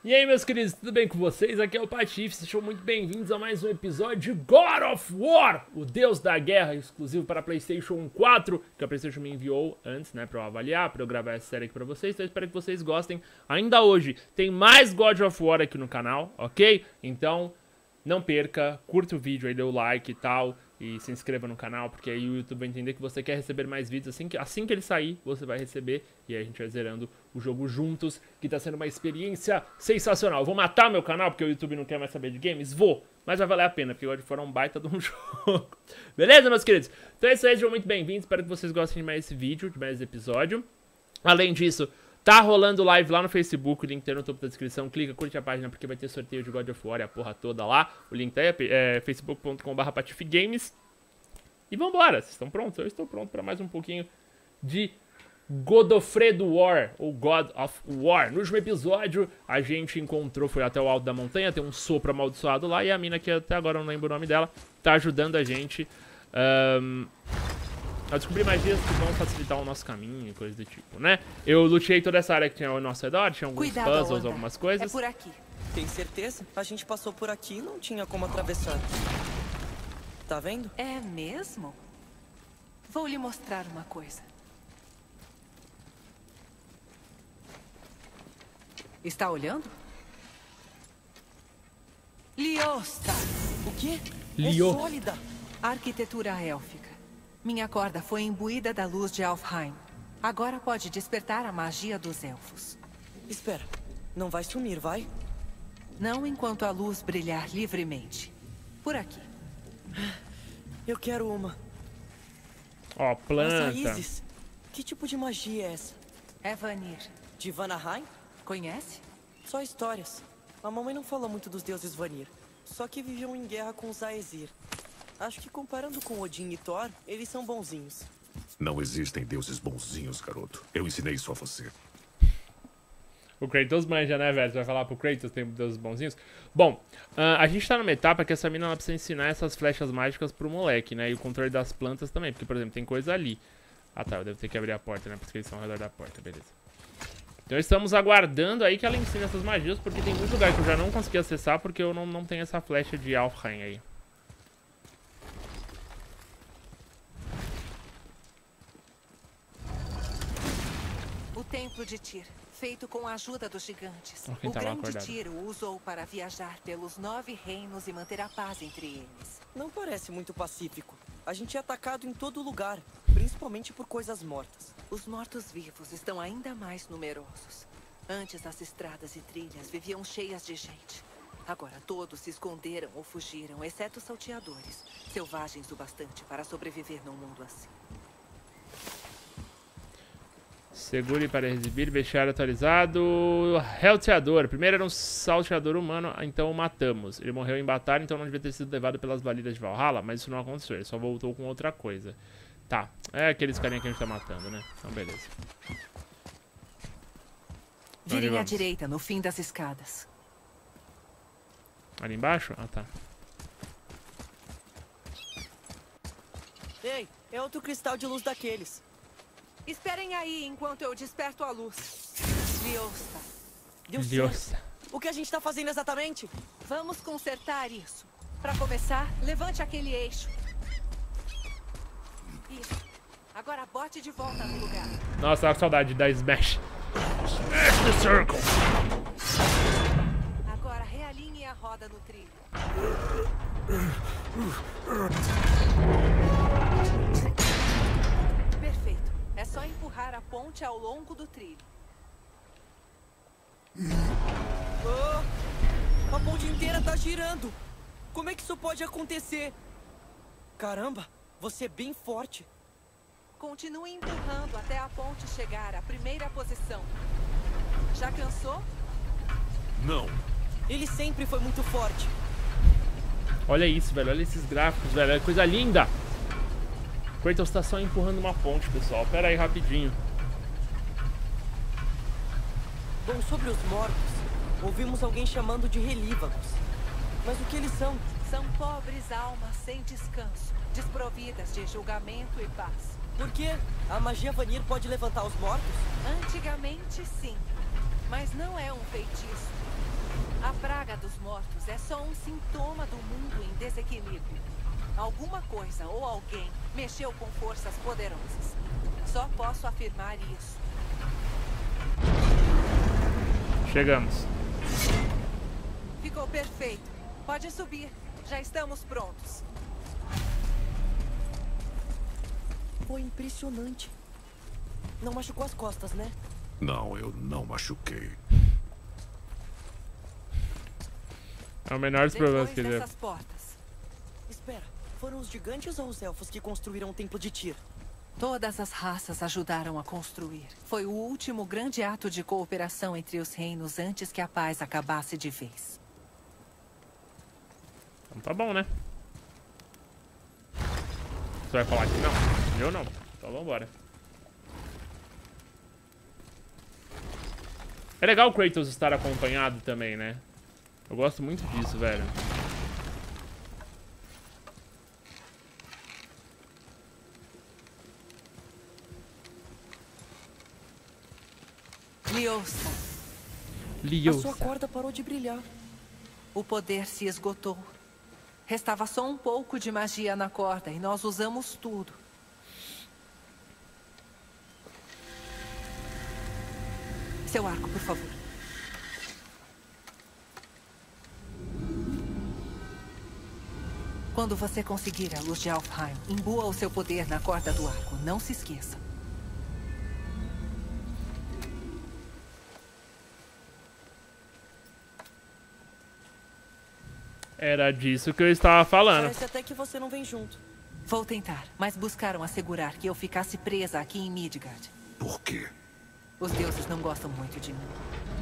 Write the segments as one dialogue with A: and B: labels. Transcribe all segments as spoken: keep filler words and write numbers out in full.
A: E aí, meus queridos, tudo bem com vocês? Aqui é o Patife, sejam muito bem-vindos a mais um episódio de God of War, o Deus da Guerra, exclusivo para PlayStation quatro, que a PlayStation me enviou antes, né, pra eu avaliar, pra eu gravar essa série aqui pra vocês, então eu espero que vocês gostem. Ainda hoje tem mais God of War aqui no canal, ok? Então, não perca, curta o vídeo aí, dê o like e tal, e se inscreva no canal, porque aí o YouTube vai entender que você quer receber mais vídeos. Assim que, assim que ele sair, você vai receber, e aí a gente vai zerando o jogo juntos, que tá sendo uma experiência sensacional. Vou matar meu canal, porque o YouTube não quer mais saber de games? Vou, mas vai valer a pena, porque God of War é um baita de um jogo. Beleza, meus queridos? Então é isso aí, sejam muito bem-vindos, espero que vocês gostem de mais esse vídeo, de mais esse episódio. Além disso, tá rolando live lá no Facebook, o link tá no topo da descrição, clica, curte a página porque vai ter sorteio de God of War e a porra toda lá. O link tá aí, é facebook ponto com barra patifigames. E vambora, vocês estão prontos? Eu estou pronto para mais um pouquinho de Godofredo War, ou God of War. No último episódio, a gente encontrou, foi até o alto da montanha, tem um sopro amaldiçoado lá, e a mina, que até agora eu não lembro o nome dela, tá ajudando a gente um, a descobrir magias que vão facilitar o nosso caminho e coisas do tipo, né? Eu lutei toda essa área que tinha ao nosso redor, tinha alguns
B: Cuidado,
A: puzzles,
B: Onda.
A: algumas coisas.
B: É por aqui.
C: Tem certeza? A gente passou por aqui e não tinha como atravessar. Tá vendo?
B: É mesmo? Vou lhe mostrar uma coisa. Está olhando? Liosta!
C: O quê?
A: Lio.
C: É sólida!
B: Arquitetura élfica. Minha corda foi imbuída da luz de Alfheim. Agora pode despertar a magia dos elfos.
C: Espera, não vai sumir, vai?
B: Não enquanto a luz brilhar livremente. Por aqui.
C: Eu quero uma.
A: Ó,
C: As
A: planta.
C: raízes. Que tipo de magia é essa?
B: É Vanir.
C: De Vanaheim?
B: Conhece?
C: Só histórias. A mamãe não fala muito dos deuses Vanir. Só que viviam em guerra com os Aesir. Acho que comparando com Odin e Thor, eles são bonzinhos.
D: Não existem deuses bonzinhos, garoto. Eu ensinei isso a você.
A: O Kratos manja, né, velho? Você vai falar pro Kratos, tem deuses bonzinhos? Bom, uh, a gente tá numa etapa que essa mina ela precisa ensinar essas flechas mágicas pro moleque, né? E o controle das plantas também, porque, por exemplo, tem coisa ali. Ah, tá, eu devo ter que abrir a porta, né? Porque eles estão ao redor da porta, beleza. Então estamos aguardando aí que ela ensine essas magias, porque tem muito lugar que eu já não consegui acessar, porque eu não, não tenho essa flecha de Alfheim aí.
B: O Templo de Tyr, feito com a ajuda dos gigantes.
A: Oh, quem
B: o
A: tava
B: grande
A: acordado.
B: Tyr o usou para viajar pelos nove reinos e manter a paz entre eles.
C: Não parece muito pacífico. A gente é atacado em todo lugar, principalmente por coisas mortas.
B: Os mortos-vivos estão ainda mais numerosos. Antes, as estradas e trilhas viviam cheias de gente. Agora todos se esconderam ou fugiram, exceto os salteadores, selvagens o bastante para sobreviver num mundo assim.
A: Segure para exibir, bestiário atualizado. Helteador. Primeiro era um salteador humano, então o matamos. Ele morreu em batalha, então não devia ter sido levado pelas balidas de Valhalla, mas isso não aconteceu, ele só voltou com outra coisa. Tá, é aqueles carinha que a gente tá matando, né? Então beleza.
B: Virem à
A: vamos?
B: direita, no fim das escadas.
A: Ali embaixo? Ah, tá.
C: Ei, é outro cristal de luz daqueles.
B: Esperem aí enquanto eu desperto a luz. Liosta,
C: Deu
A: Deus.
C: certo. O que a gente tá fazendo exatamente?
B: vamos consertar isso. Para começar, levante aquele eixo. Isso. Agora bote de volta no lugar.
A: Nossa, tava com saudade da Smash. Smash the Circle.
B: Agora realinhe a roda no trilho. Perfeito. É só empurrar a ponte ao longo do trilho.
C: Oh, a ponte inteira tá girando. Como é que isso pode acontecer? Caramba, você é bem forte.
B: Continue empurrando até a ponte chegar à primeira posição. Já cansou?
D: Não.
C: Ele sempre foi muito forte.
A: Olha isso, velho. Olha esses gráficos, velho. É coisa linda. Kratos tá só empurrando uma ponte, pessoal. Pera aí, rapidinho.
C: Bom, sobre os mortos, ouvimos alguém chamando de relívagos. Mas o que eles são?
B: São pobres almas sem descanso, desprovidas de julgamento e paz.
C: Por quê? A magia Vanir pode levantar os mortos?
B: Antigamente, sim. Mas não é um feitiço. Praga dos Mortos é só um sintoma do mundo em desequilíbrio. Alguma coisa ou alguém mexeu com forças poderosas. Só posso afirmar isso.
A: Chegamos.
B: Ficou perfeito. Pode subir. Já estamos prontos.
C: Foi impressionante. Não machucou as costas, né?
D: Não, eu não machuquei.
A: É o menor dos problemas que
B: Depois
A: ele
B: dessas portas.
C: Espera, foram os gigantes ou os elfos que construíram o Templo de Tyr?
B: Todas as raças ajudaram a construir. Foi o último grande ato de cooperação entre os reinos antes que a paz acabasse de vez.
A: Então tá bom, né? Você vai falar que não? Eu não. Então vambora. É legal o Kratos estar acompanhado também, né? Eu gosto muito disso, velho.
B: Liosa.
C: A sua corda parou de brilhar.
B: O poder se esgotou. Restava só um pouco de magia na corda e nós usamos tudo. Seu arco, por favor. Quando você conseguir a luz de Alfheim, imbua o seu poder na corda do arco. Não se esqueça.
A: Era disso que eu estava falando.
C: Parece até que você não vem junto.
B: Vou tentar, mas buscaram assegurar que eu ficasse presa aqui em Midgard.
D: Por quê?
B: Os deuses não gostam muito de mim.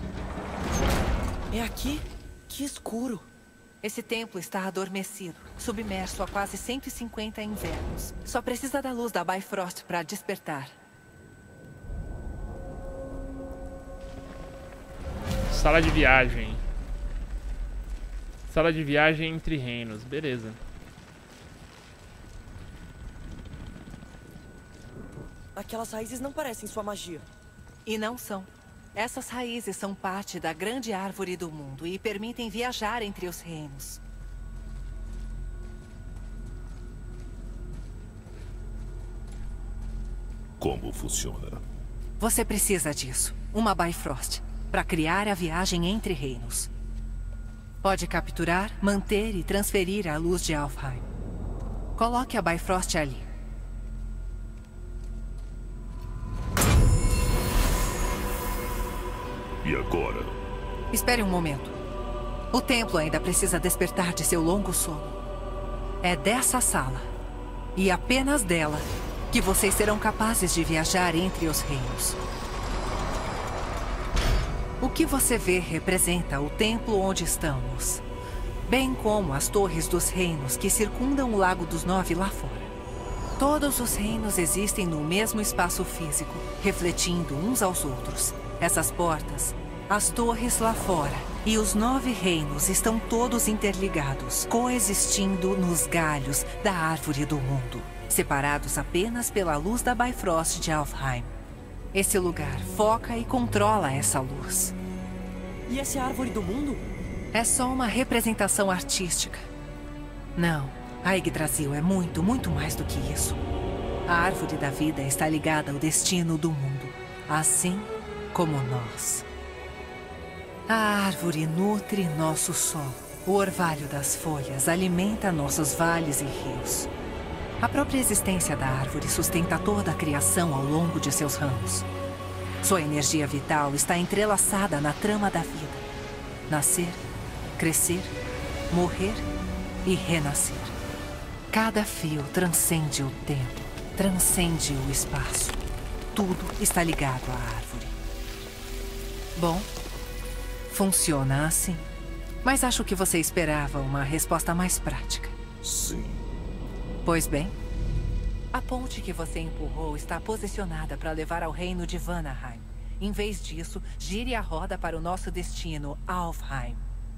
C: É aqui? Que escuro.
B: Esse templo está adormecido, submerso há quase cento e cinquenta invernos. Só precisa da luz da Bifrost para despertar.
A: Sala de viagem. Sala de viagem entre reinos. Beleza.
C: Aquelas raízes não parecem sua magia.
B: E não são. Essas raízes são parte da grande árvore do mundo e permitem viajar entre os reinos.
D: Como funciona?
B: Você precisa disso. Uma Bifrost. Para criar a viagem entre reinos. Pode capturar, manter e transferir a luz de Alfheim. Coloque a Bifrost ali.
D: E agora?
B: Espere um momento. O templo ainda precisa despertar de seu longo sono. É dessa sala, e apenas dela, que vocês serão capazes de viajar entre os reinos. O que você vê representa o templo onde estamos, bem como as torres dos reinos que circundam o Lago dos Nove lá fora. Todos os reinos existem no mesmo espaço físico, refletindo uns aos outros. Essas portas, as torres lá fora e os nove reinos estão todos interligados, coexistindo nos galhos da árvore do mundo, separados apenas pela luz da Bifrost de Alfheim. Esse lugar foca e controla essa luz.
C: E essa é a árvore do mundo?
B: É só uma representação artística. Não, a Yggdrasil é muito, muito mais do que isso. A árvore da vida está ligada ao destino do mundo, assim como nós. A árvore nutre nosso solo. O orvalho das folhas alimenta nossos vales e rios. A própria existência da árvore sustenta toda a criação ao longo de seus ramos. Sua energia vital está entrelaçada na trama da vida. Nascer, crescer, morrer e renascer. Cada fio transcende o tempo, transcende o espaço. Tudo está ligado à árvore. Bom, funciona assim. Mas acho que você esperava uma resposta mais prática.
D: Sim.
B: Pois bem, a ponte que você empurrou está posicionada para levar ao reino de Vanaheim. Em vez disso, gire a roda para o nosso destino, Alfheim.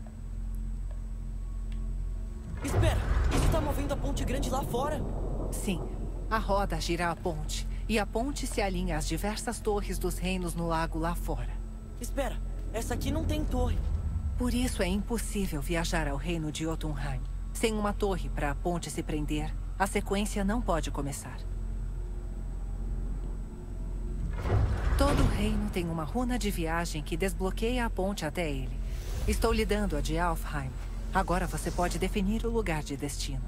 C: Espera, isso está movendo a ponte grande lá fora?
B: Sim, a roda gira a ponte, e a ponte se alinha às diversas torres dos reinos no lago lá fora.
C: Espera, essa aqui não tem torre.
B: Por isso é impossível viajar ao reino de Jotunheim. Sem uma torre para a ponte se prender, a sequência não pode começar. Todo reino tem uma runa de viagem que desbloqueia a ponte até ele. Estou lhe dando a de Alfheim. Agora você pode definir o lugar de destino.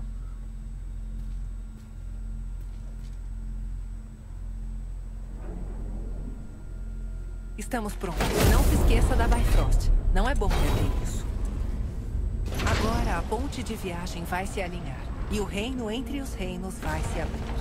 B: Estamos prontos. Não se esqueça da Bifrost. Não é bom perder isso. Agora a ponte de viagem vai se alinhar. E o reino entre os reinos vai se abrir.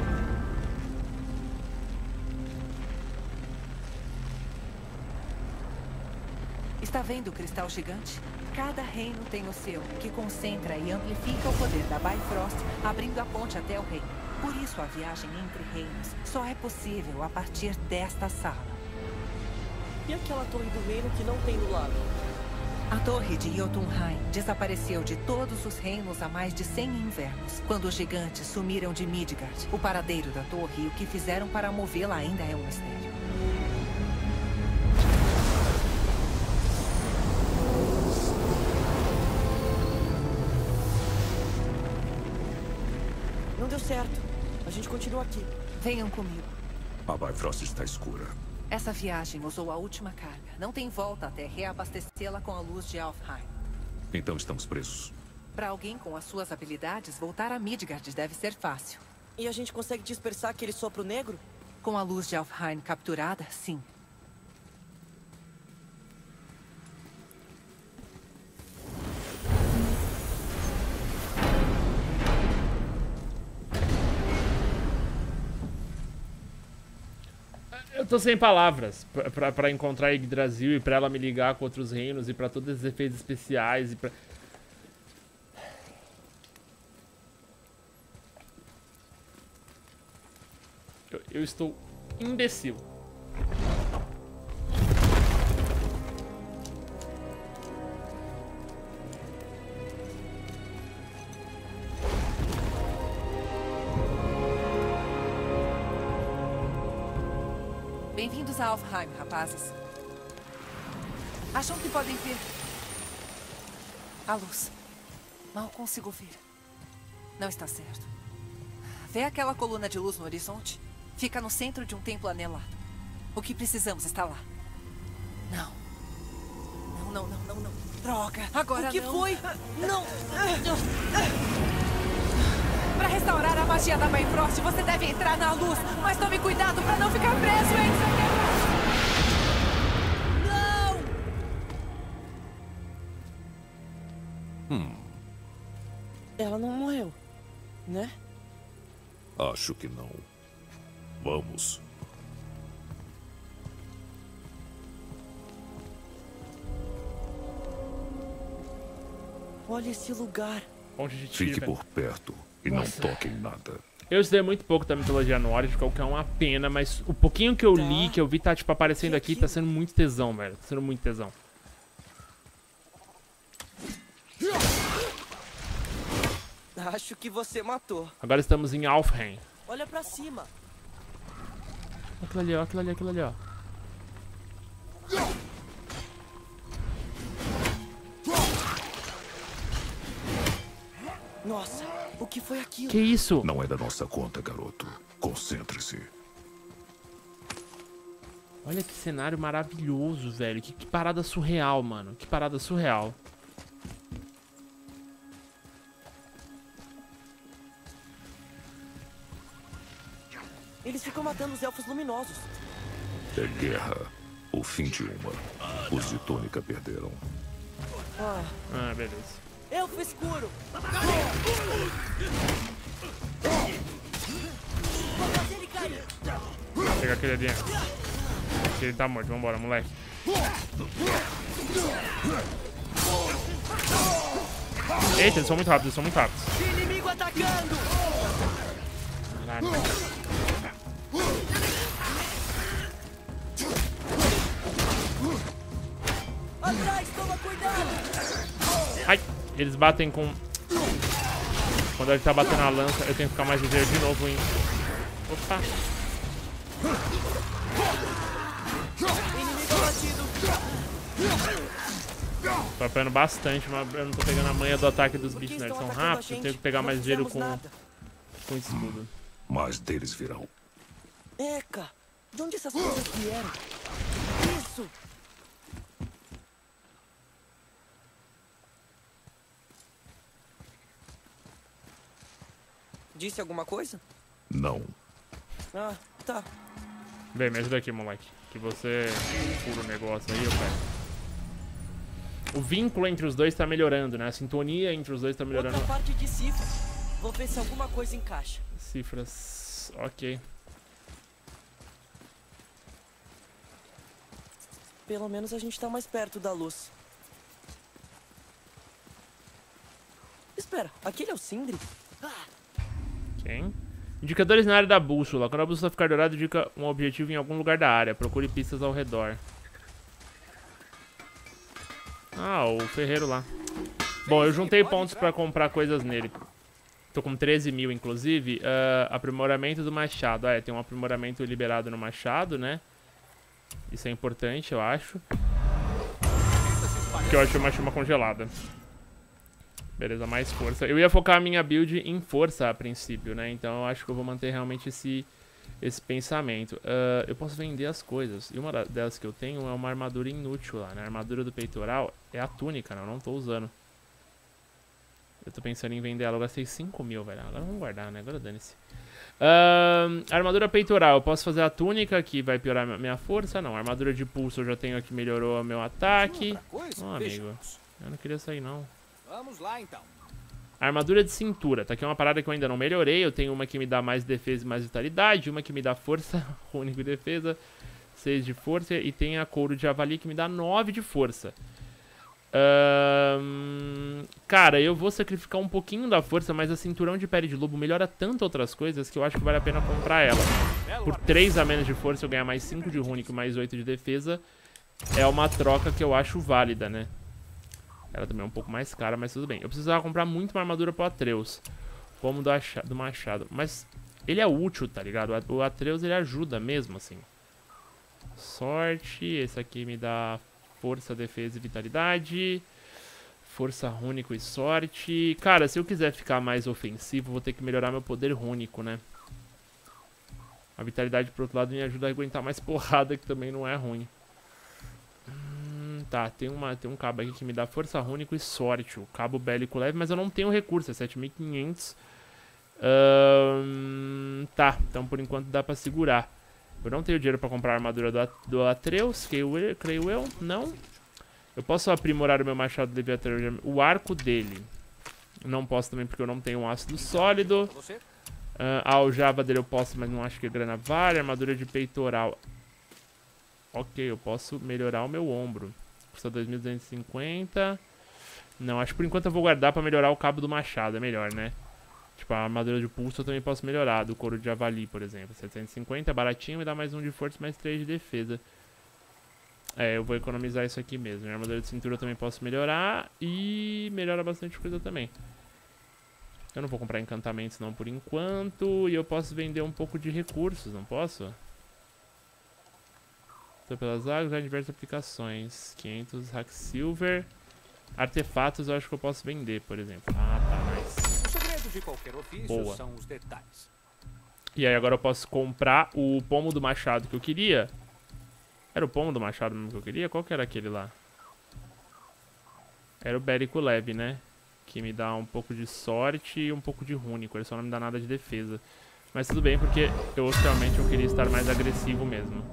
B: Está vendo o cristal gigante? Cada reino tem o seu, que concentra e amplifica o poder da Bifrost, abrindo a ponte até o reino. Por isso a viagem entre reinos só é possível a partir desta sala.
C: E aquela torre do reino que não tem no lado?
B: A torre de Jotunheim desapareceu de todos os reinos há mais de cem invernos, quando os gigantes sumiram de Midgard. O paradeiro da torre e o que fizeram para movê-la ainda é um mistério.
C: Não deu certo. A gente continua aqui.
B: Venham comigo.
D: A Bifrost está escura.
B: Essa viagem usou a última carga. Não tem volta até reabastecê-la com a luz de Alfheim.
D: Então estamos presos.
B: Para alguém com as suas habilidades, voltar a Midgard deve ser fácil.
C: E a gente consegue dispersar aquele sopro negro?
B: Com a luz de Alfheim capturada, sim.
A: Eu tô sem palavras pra, pra, pra encontrar a Yggdrasil e pra ela me ligar com outros reinos e pra todos esses efeitos especiais e pra... Eu, eu estou imbecil.
B: Bem-vindos a Alfheim, rapazes. Acham que podem ver a luz? Mal consigo ver. Não está certo. Vê aquela coluna de luz no horizonte? Fica no centro de um templo anelado. O que precisamos está lá. Não. Não, não, não, não, não. Droga, agora não.
C: O que
B: não.
C: foi? Não!
B: Para restaurar a magia da Bifrost, você deve entrar na luz. Mas tome cuidado para não ficar preso, Enzo.
C: Não!
D: Hum,
C: Ela não morreu, né?
D: acho que não. Vamos.
C: Olha esse lugar.
A: Ponte de
D: Fique
A: Tira.
D: por perto e
A: Nossa.
D: não toque em nada.
A: Eu estudei muito pouco da mitologia nórdica, o que é uma pena, mas o pouquinho que eu
C: Tá.
A: li, que eu vi tá tipo aparecendo
C: Que
A: aqui,
C: aquilo?
A: tá sendo muito tesão, velho. Tá sendo muito tesão.
C: Acho que você matou.
A: Agora estamos em Alfheim.
C: Olha pra cima.
A: Aquilo ali, ó, aquilo ali, aquilo ali, ó.
C: Nossa, o que foi aquilo?
A: Que isso?
D: Não é da nossa conta, garoto. Concentre-se.
A: Olha que cenário maravilhoso, velho. Que, que parada surreal, mano. Que parada surreal.
C: Eles ficam matando os elfos luminosos.
D: É guerra. O fim de uma. Os de Tônica perderam.
C: Ah,
A: Ah, beleza.
C: elfo escuro! Vou fazer ele cair!
A: Vou pegar aquele ali. Ele tá morto. Vambora, moleque. Eita, eles são muito rápidos, eles são muito rápidos.
C: Inimigo atacando!
A: Caralho.
C: Atrás, toma cuidado!
A: Ai, eles batem com... Quando ele tá batendo a lança, eu tenho que ficar mais ligeiro de novo, hein. Opa.
C: Inimigo abatido!
A: Tô apanhando bastante, mas eu não tô pegando a manha do ataque dos
C: Por que
A: bichos, né? Eles
C: estão
A: são
C: atacando a
A: rápidos, eu
C: gente?
A: tenho que pegar
C: Não
A: mais dinheiro
C: fizemos
A: com,
C: nada.
A: com escudo.
D: Mais deles virão.
C: Eca! De onde essas coisas vieram? Isso! Disse alguma coisa?
D: Não.
C: Ah, tá.
A: Vem, me ajuda aqui, moleque. Que você fura o negócio aí, eu pego. O vínculo entre os dois tá melhorando, né? A sintonia entre os dois tá melhorando.
C: Outra parte de cifra. Vou ver se alguma coisa encaixa.
A: Cifras... ok.
C: Pelo menos a gente tá mais perto da luz. Espera, aquele é o Sindri?
A: Quem? Indicadores na área da bússola. Quando a bússola ficar dourada, indica um objetivo em algum lugar da área. Procure pistas ao redor. Ah, o ferreiro lá. Bom, eu juntei pontos pra comprar coisas nele. Tô com treze mil, inclusive. Uh, aprimoramento do machado. Ah, é, tem um aprimoramento liberado no machado, né? Isso é importante, eu acho. Que eu achei uma chama congelada. Beleza, mais força. Eu ia focar a minha build em força a princípio, né? Então eu acho que eu vou manter realmente esse, esse pensamento. Uh, eu posso vender as coisas. E uma delas que eu tenho é uma armadura inútil lá, né? A armadura do peitoral é a túnica, né? Eu não tô usando. Eu tô pensando em vender ela. Eu gastei cinco mil, velho. Agora vamos guardar, né? Agora dane-se. Uh, armadura peitoral. Eu posso fazer a túnica, que vai piorar minha força. Não, a armadura de pulso eu já tenho aqui, melhorou o meu ataque. Não, amigo. Eu não queria sair, não.
E: Vamos lá, então.
A: Armadura de cintura. Tá aqui uma parada que eu ainda não melhorei. Eu tenho uma que me dá mais defesa e mais vitalidade. Uma que me dá força, único e defesa. seis de força. E tem a couro de javali que me dá nove de força. Um, cara, eu vou sacrificar um pouquinho da força, mas a cinturão de pele de lobo melhora tanto outras coisas que eu acho que vale a pena comprar ela. Por três a menos de força eu ganhar mais cinco de rúnico e mais oito de defesa. É uma troca que eu acho válida, né? Ela também é um pouco mais cara, mas tudo bem. Eu precisava comprar muito uma armadura pro Atreus, como do, do machado. Mas ele é útil, tá ligado? O Atreus ele ajuda mesmo, assim. Sorte, esse aqui me dá força, defesa e vitalidade. Força, rúnico e sorte. Cara, se eu quiser ficar mais ofensivo, vou ter que melhorar meu poder rúnico, né? A vitalidade, por outro lado, me ajuda a aguentar mais porrada, que também não é ruim. Hum, tá, tem, uma, tem um cabo aqui que me dá força, rúnico e sorte. O cabo bélico leve, mas eu não tenho recurso, é sete mil e quinhentos. Hum, tá, então por enquanto dá pra segurar. Eu não tenho dinheiro pra comprar a armadura do, do Atreus, creio eu, creio eu, não. Eu posso aprimorar o meu machado de Leviathan, o arco dele. Não posso também porque eu não tenho um ácido sólido. Uh, a aljava dele eu posso, mas não acho que a grana vale. Armadura de peitoral. Ok, eu posso melhorar o meu ombro. Custa dois mil duzentos e cinquenta. Não, acho que por enquanto eu vou guardar pra melhorar o cabo do machado, é melhor, né? Tipo, a armadura de pulso eu também posso melhorar, do couro de javali, por exemplo. setecentos e cinquenta, baratinho, me dá mais um de força, mais três de defesa. É, eu vou economizar isso aqui mesmo. A armadura de cintura eu também posso melhorar e melhora bastante coisa também. Eu não vou comprar encantamentos não por enquanto. E eu posso vender um pouco de recursos, não posso? Estou pelas águas, há diversas aplicações. quinhentos hack silver. Artefatos eu acho que eu posso vender, por exemplo. Ah, tá, nice.
E: De qualquer ofício.
A: Boa.
E: São os detalhes.
A: E aí agora eu posso comprar o pomo do machado que eu queria. Era o pomo do machado mesmo que eu queria? Qual que era aquele lá? Era o bélico leve, né? Que me dá um pouco de sorte e um pouco de rúnico. Ele só não me dá nada de defesa. Mas tudo bem, porque eu realmente eu queria estar mais agressivo mesmo.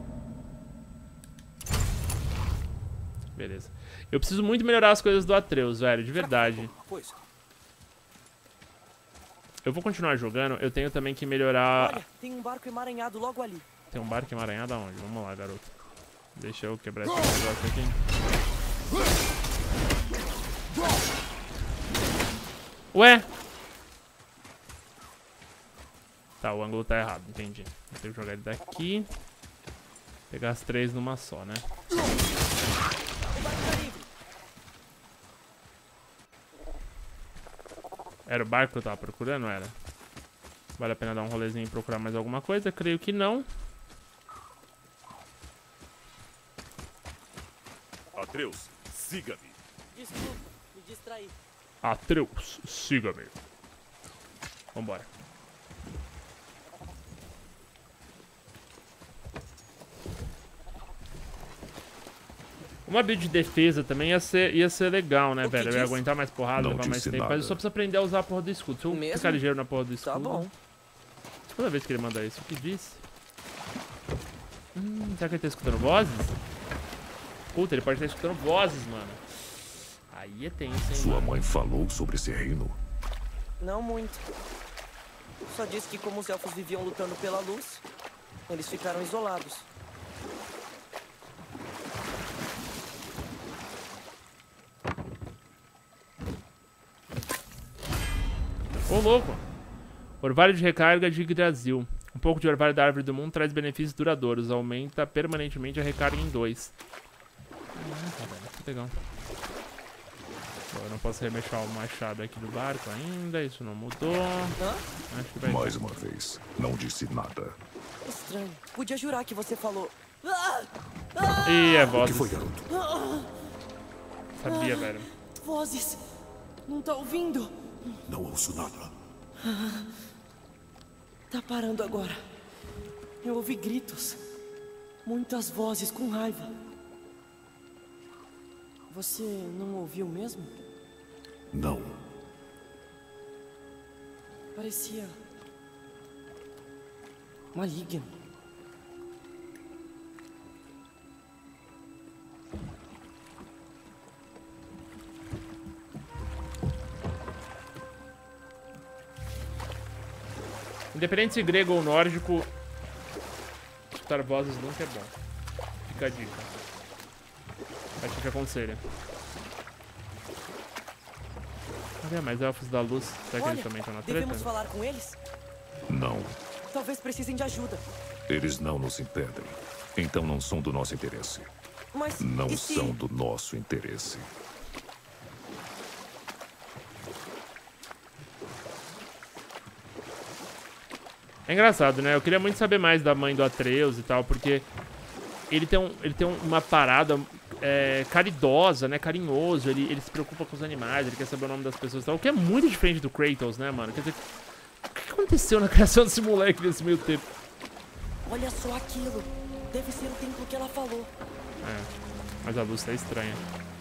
A: Beleza. Eu preciso muito melhorar as coisas do Atreus, velho, de verdade. Eu vou continuar jogando, eu tenho também que melhorar...
C: Olha, tem um barco emaranhado logo ali.
A: Tem um barco emaranhado aonde? Vamos lá, garoto. Deixa eu quebrar esse negócio aqui. Ué? Tá, o ângulo tá errado, entendi. Vou ter que jogar ele daqui. Pegar as três numa só, né? Era o barco que eu tava procurando, era? Vale a pena dar um rolezinho e procurar mais alguma coisa? Creio que não.
F: Atreus, siga-me.
C: Desculpa, me distraí.
A: Atreus, siga-me. Vambora. Uma build de defesa também ia ser, ia ser legal, né, velho? Eu ia aguentar mais porrada,
D: Não
A: levar mais
D: disse
A: tempo.
D: nada.
A: Mas eu só preciso aprender a usar a porra do escudo. Se eu
C: Mesmo?
A: ficar ligeiro na porra do escudo...
C: Tá bom.
A: Toda vez que ele manda isso, o que disse? Hum, será que ele tá escutando vozes? Puta, ele pode estar escutando vozes, mano. Aí é tenso, hein,
D: Sua
A: mano.
D: mãe falou sobre esse reino?
C: Não muito. Só disse que como os elfos viviam lutando pela luz, eles ficaram isolados.
A: Ô, louco. Orvalho de recarga de Yggdrasil. Um pouco de orvalho da árvore do mundo traz benefícios duradouros. Aumenta permanentemente a recarga em dois. Caraca, velho. Que legal. Bom, eu não posso remexer o machado aqui do barco ainda. Isso não mudou.
C: Hã?
A: Acho que vai...
D: Mais uma vez, não disse nada.
C: Estranho. Podia jurar que você falou.
A: Ih, é
D: O que
A: vozes.
D: foi, garoto?
A: Sabia, velho.
C: Vozes. Não tá ouvindo?
D: Não ouço nada.
C: Tá parando agora. Eu ouvi gritos. Muitas vozes com raiva. Você não ouviu mesmo?
D: Não.
C: Parecia maligno.
A: Independente se grego ou nórdico, escutar vozes nunca é bom. Fica a dica. A gente aconselha. Cadê mais elfos da luz? Será que
C: Olha,
A: eles também estão na
C: devemos
A: treta?
C: falar com eles?
D: Não.
C: Talvez precisem de ajuda.
D: Eles não nos impedem. Então não são do nosso interesse.
C: Mas
D: Não
C: e se...
D: são do nosso interesse.
A: É engraçado, né? Eu queria muito saber mais da mãe do Atreus e tal, porque ele tem, um, ele tem uma parada é, caridosa, né? Carinhoso, ele, ele se preocupa com os animais, ele quer saber o nome das pessoas e tal, o que é muito diferente do Kratos, né, mano? Quer dizer, o que aconteceu na criação desse moleque nesse meio tempo?
C: Olha só aquilo. Deve ser o templo que ela falou.
A: É, mas a luz tá estranha.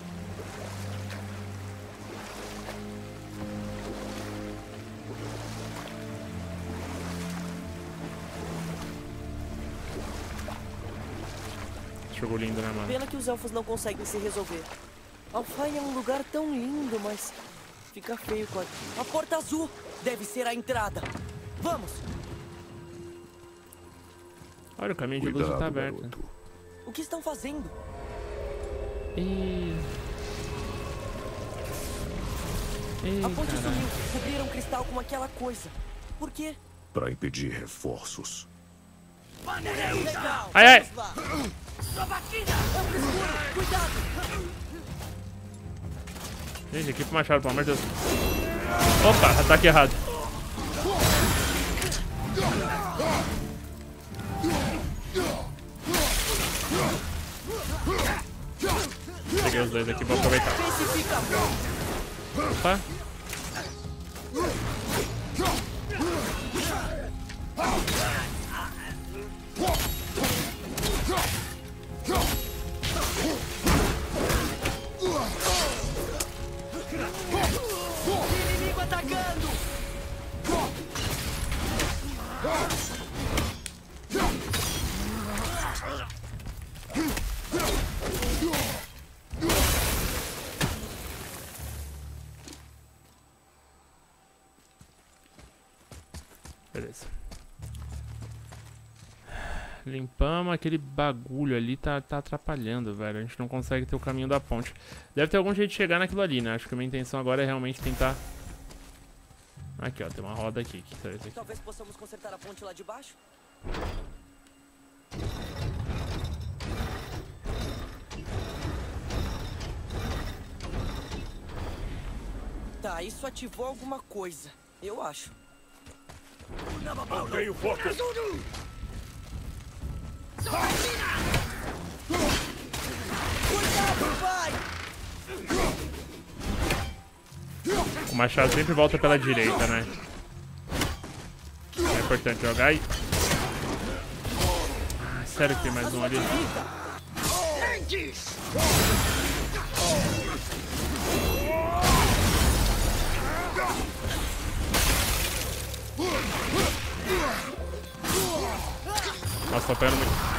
A: Jogo lindo, né, mano?
C: Pena que os elfos não conseguem se resolver. Alfheim é um lugar tão lindo, mas fica feio com a... A porta azul deve ser a entrada. Vamos!
A: Olha, o caminho de luz
D: Cuidado,
A: tá aberto.
D: garoto.
C: O que estão fazendo?
A: Ih. Ih,
C: A ponte
A: caralho.
C: sumiu. Cobriram o cristal com aquela coisa. Por quê?
D: Para impedir reforços.
C: Legal!
A: Ai, ai!
C: Vamos lá. Ângulo escuro, cuidado!
A: Gente, aqui pro machado, pelo amor de Deus. Opa, ataque errado. Peguei os dois aqui, vou aproveitar.
C: Esse fica bom.
A: Opa.
C: Inimigo atacando!
A: Beleza. Limpamos aquele bagulho ali, tá, tá atrapalhando, velho. A gente não consegue ter o caminho da ponte. Deve ter algum jeito de chegar naquilo ali, né? Acho que a minha intenção agora é realmente tentar... Aqui, ó, tem uma roda aqui. O que será isso aqui?
C: Talvez possamos consertar a ponte lá de baixo? Tá, isso ativou alguma coisa. Eu acho.
D: Mantenha o foco.
C: Cuidado, pai!
A: O machado sempre volta pela direita, né? É importante jogar aí. Ah, sério que tem mais um ali? Nossa, tô apanhando muito.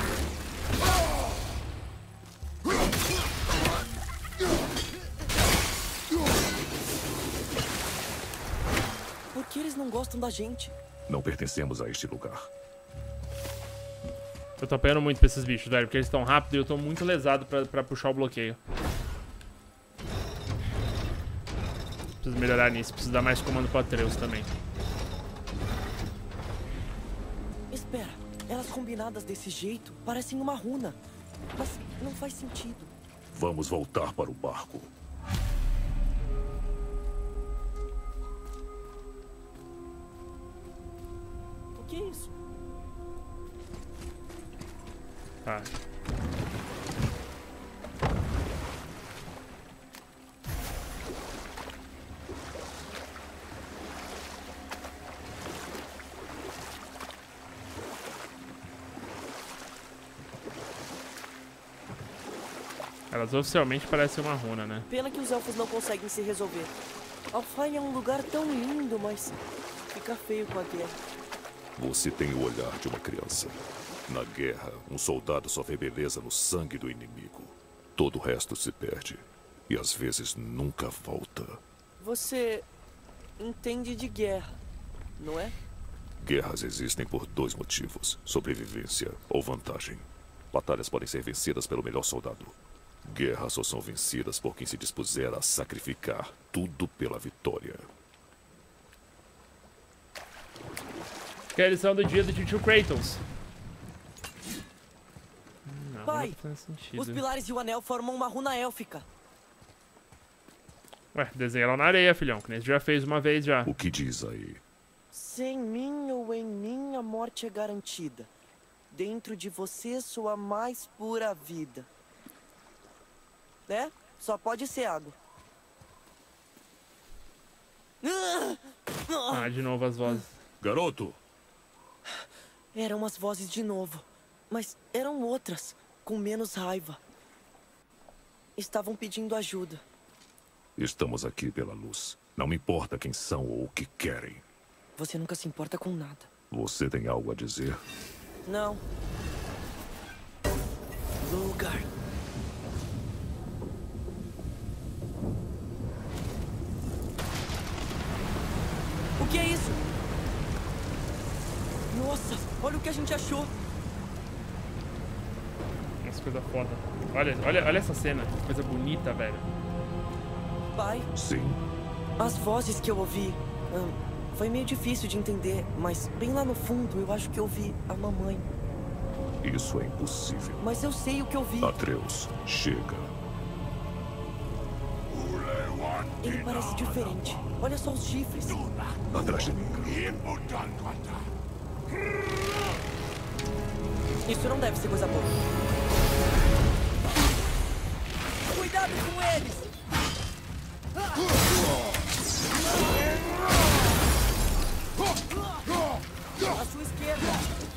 C: Por que eles não gostam da gente?
D: Não pertencemos a este lugar.
A: Eu tô apanhando muito pra esses bichos, velho, porque eles estão rápidos e eu tô muito lesado pra, pra puxar o bloqueio. Preciso melhorar nisso, preciso dar mais comando pro Atreus também.
C: Espera, elas combinadas desse jeito parecem uma runa. Mas não faz sentido.
D: Vamos voltar para o barco.
C: O que é isso?
A: Tá. Elas oficialmente parecem uma runa, né?
C: Pena que os elfos não conseguem se resolver. Alfheim é um lugar tão lindo, mas fica feio com a guerra.
D: Você tem o olhar de uma criança. Na guerra, um soldado só vê beleza no sangue do inimigo. Todo o resto se perde. E às vezes nunca volta.
C: Você entende de guerra, não é?
D: Guerras existem por dois motivos: sobrevivência ou vantagem. Batalhas podem ser vencidas pelo melhor soldado. Guerras só são vencidas por quem se dispuser a sacrificar tudo pela vitória.
A: Que é a lição do dia do tio Kratos. Não,
C: Pai,
A: não tá fazendo sentido.
C: Os pilares e o anel formam uma runa élfica.
A: Ué, desenha ela na areia, filhão, que nem você já fez uma vez já.
D: O que diz aí?
C: Sem mim ou em mim a morte é garantida. Dentro de você sua mais pura vida. É? Só pode ser água.
A: Ah, de novo as vozes.
D: Garoto!
C: Eram as vozes de novo. Mas eram outras, com menos raiva. Estavam pedindo ajuda.
D: Estamos aqui pela luz. Não me importa quem são ou o que querem.
C: Você nunca se importa com nada.
D: Você tem algo a dizer?
C: Não. Lugar. O que é isso? Nossa, olha o que a gente achou.
A: Nossa, coisa foda. Olha, olha, olha essa cena. Que coisa bonita, velho.
C: Pai,
D: Sim.
C: as vozes que eu ouvi... hum, foi meio difícil de entender, mas bem lá no fundo eu acho que eu ouvi a mamãe.
D: Isso é impossível.
C: Mas eu sei o que eu vi.
D: Atreus, chega.
C: Ele parece diferente. Olha só os chifres.
D: Atrás de mim.
C: Isso não deve ser coisa boa. Cuidado com eles! À sua esquerda!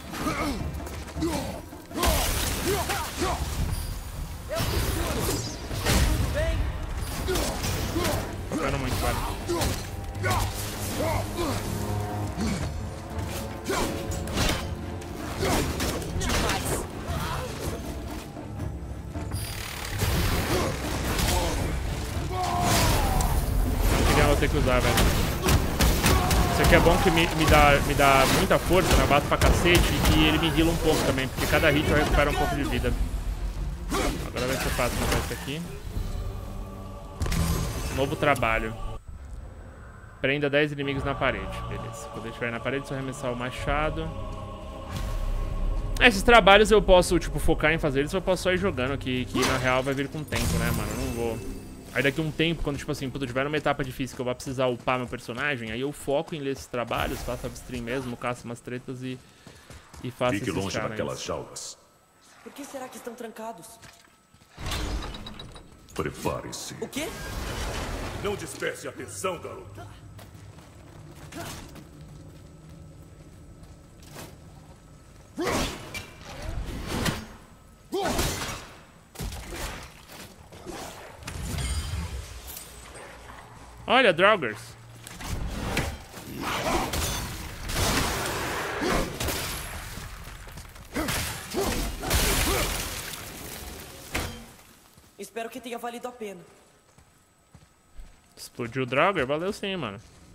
C: É o futuro! Tudo bem?
A: Tá muito, velho.
C: Demais!
A: Eu vou ter que usar, velho. Isso aqui é bom que me, me, dá, me dá muita força, né? Eu bato pra cacete e ele me heala um pouco também, porque cada hit eu recupero um pouco de vida. Agora vai ser fácil matar isso aqui. Novo trabalho. Prenda dez inimigos na parede. Beleza. Quando ele estiver na parede, só arremessar o machado. Esses trabalhos eu posso, tipo, focar em fazer eles, ou eu posso só ir jogando, que, que na real vai vir com tempo, né, mano? Eu não vou... Aí daqui a um tempo, quando, tipo assim, puta, tiver uma etapa difícil que eu vou precisar upar meu personagem, aí eu foco em ler esses trabalhos, faço upstream mesmo, caço umas tretas e, e faço
D: Fique
A: esses
D: longe
A: challenges.
D: daquelas jaulas.
C: Por que será que estão trancados?
D: Prepare-se.
C: O quê?
D: Não disperse a atenção, garoto.
A: Olha, Draugrs.
C: Espero que tenha valido a pena.
A: Explodiu o Draugr? Valeu sim, mano.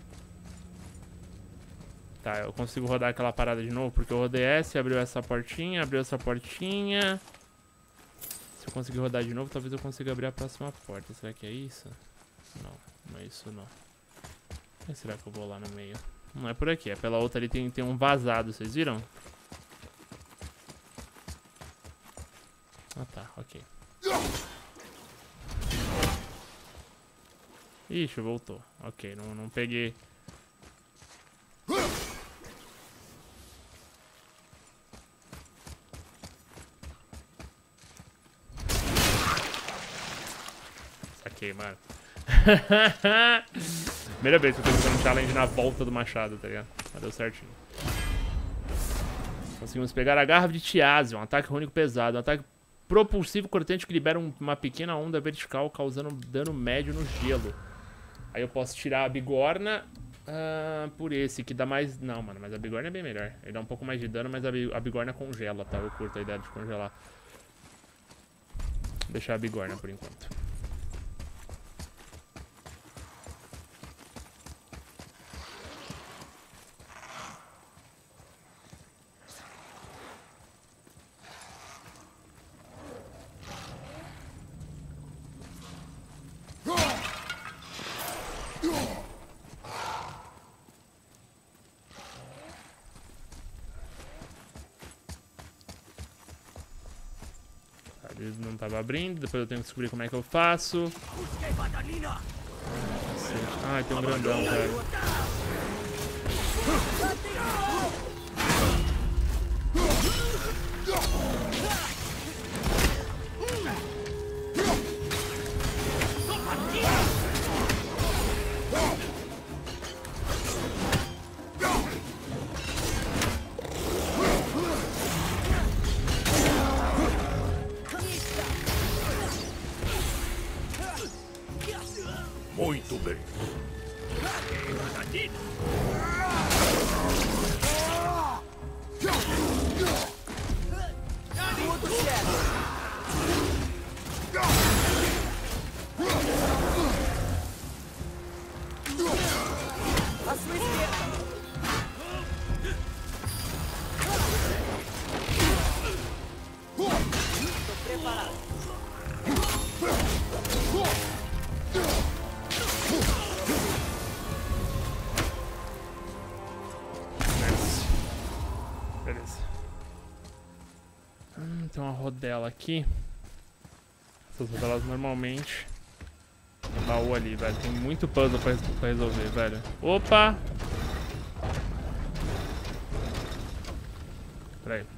A: Tá, eu consigo rodar aquela parada de novo, porque eu rodei essa, abriu essa portinha, abriu essa portinha. Se eu conseguir rodar de novo, talvez eu consiga abrir a próxima porta. Será que é isso? Não, não é isso não. E será que eu vou lá no meio? Não é por aqui, é pela outra ali, tem, tem um vazado, vocês viram? Ah tá, ok. Ixi, voltou. Ok, não, não peguei. Saquei, mano. Primeira vez que eu tô fazendo um challenge na volta do machado, tá ligado? Mas deu certinho. Conseguimos pegar a garra de Tiazio, um ataque único pesado. Um ataque propulsivo cortante que libera um, uma pequena onda vertical, causando dano médio no gelo. Aí eu posso tirar a bigorna uh, por esse, que dá mais... Não, mano, mas a bigorna é bem melhor. Ele dá um pouco mais de dano, mas a, bi... a bigorna congela, tá? Eu curto a ideia de congelar. Vou deixar a bigorna por enquanto. Ele não tava abrindo, depois eu tenho que descobrir como é que eu faço. Ai, tem um grandão, cara.
D: Muito bem.
C: Tudo certo. À sua esquerda. Estou preparado.
A: Beleza. Hum, tem uma rodela aqui. Essas rodelas normalmente. Tem um baú ali, velho. Tem muito puzzle pra, pra resolver, velho. Opa! Pera aí.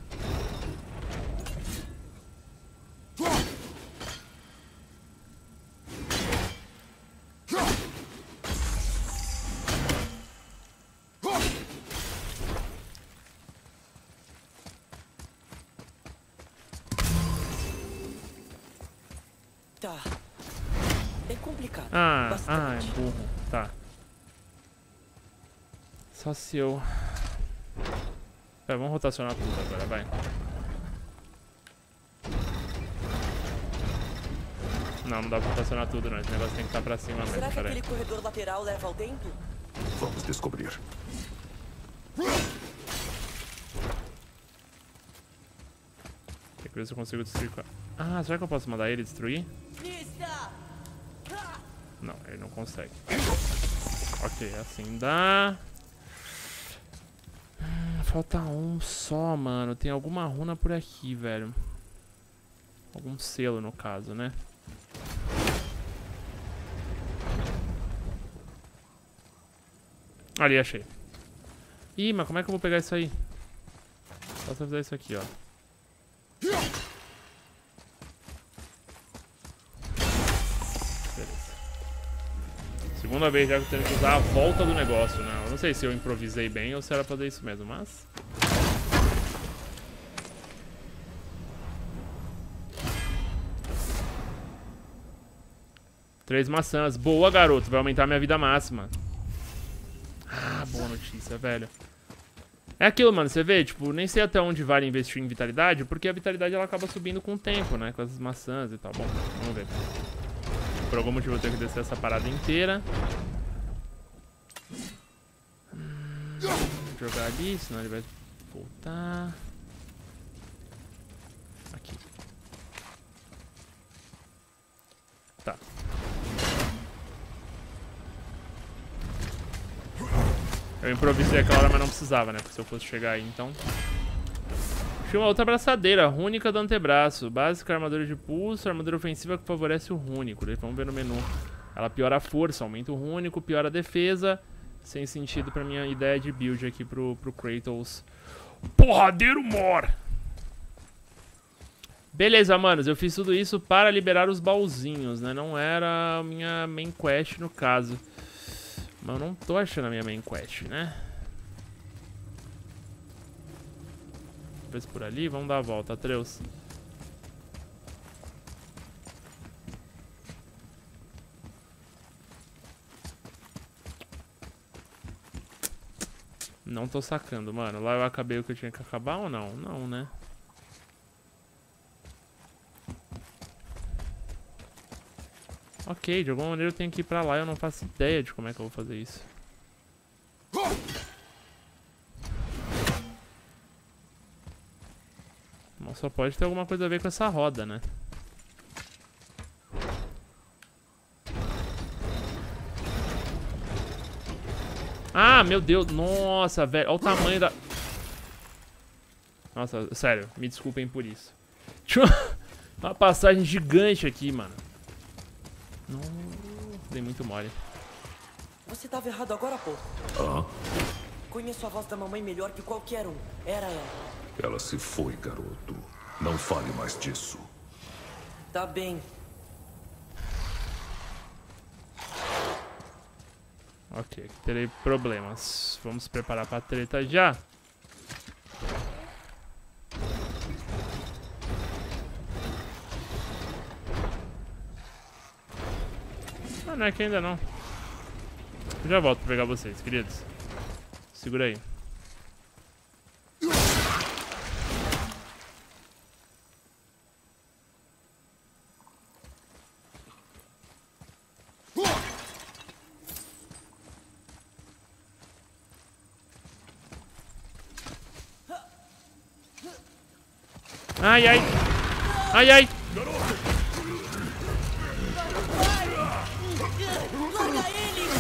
C: Tá. É complicado.
A: Ah,
C: Bastante.
A: ah, é burro. Tá. Só se eu... É, vamos rotacionar tudo agora, vai. Não, não dá pra rotacionar tudo não. Esse negócio tem que estar pra cima mesmo.
C: Será que
A: Pera aí.
C: aquele corredor lateral leva ao templo?
D: Vamos descobrir.
A: Tem que ver se eu consigo destruir. Ah, será que eu posso mandar ele destruir? Não, ele não consegue. Ok, assim dá. Hum, falta um só, mano. Tem alguma runa por aqui, velho. Algum selo, no caso, né? Ali, achei. Ih, mas como é que eu vou pegar isso aí? Só se eu fizer isso aqui, ó. Beleza. Segunda vez já que eu tenho que usar a volta do negócio, né? Eu não sei se eu improvisei bem ou se era pra fazer isso mesmo, mas... Três maçãs. Boa, garoto. Vai aumentar minha vida máxima. Ah, boa notícia, velho. É aquilo, mano. Você vê, tipo, nem sei até onde vale investir em vitalidade, porque a vitalidade ela acaba subindo com o tempo, né? Com as maçãs e tal. Bom, vamos ver. Por algum motivo eu tenho que descer essa parada inteira. Hum, vou jogar ali, senão ele vai voltar. Aqui. Tá. Eu improvisei aquela hora, mas não precisava, né? Porque se eu fosse chegar aí, então... Tinha uma outra abraçadeira, rúnica do antebraço. Básica, armadura de pulso, armadura ofensiva que favorece o rúnico. Vamos ver no menu. Ela piora a força, aumenta o rúnico, piora a defesa. Sem sentido pra minha ideia de build aqui pro, pro Kratos. Porradeiro Mor! Beleza, manos. Eu fiz tudo isso para liberar os baúzinhos, né? Não era a minha main quest no caso. Mas eu não tô achando a minha main quest, né? Talvez por ali. Vamos dar a volta, Atreus. Não tô sacando, mano. Lá eu acabei o que eu tinha que acabar ou não? Não, né? Ok, de alguma maneira eu tenho que ir pra lá e eu não faço ideia de como é que eu vou fazer isso. Bom, só pode ter alguma coisa a ver com essa roda, né? Ah, meu Deus. Nossa, velho. Olha o tamanho da... Nossa, sério. Me desculpem por isso. Tinha uma passagem gigante aqui, mano. Não... Dei muito mole.
C: Você tava errado agora há pouco.
D: Ah?
C: Conheço a voz da mamãe melhor que qualquer um. Era ela.
D: Ela se foi, garoto. Não fale mais disso.
C: Tá bem.
A: Ok, terei problemas. Vamos se preparar pra treta já. Ah, não é que ainda não. Eu já volto pra pegar vocês, queridos. Segura aí. Ai, ai. Ai, ai.
C: Larga ele!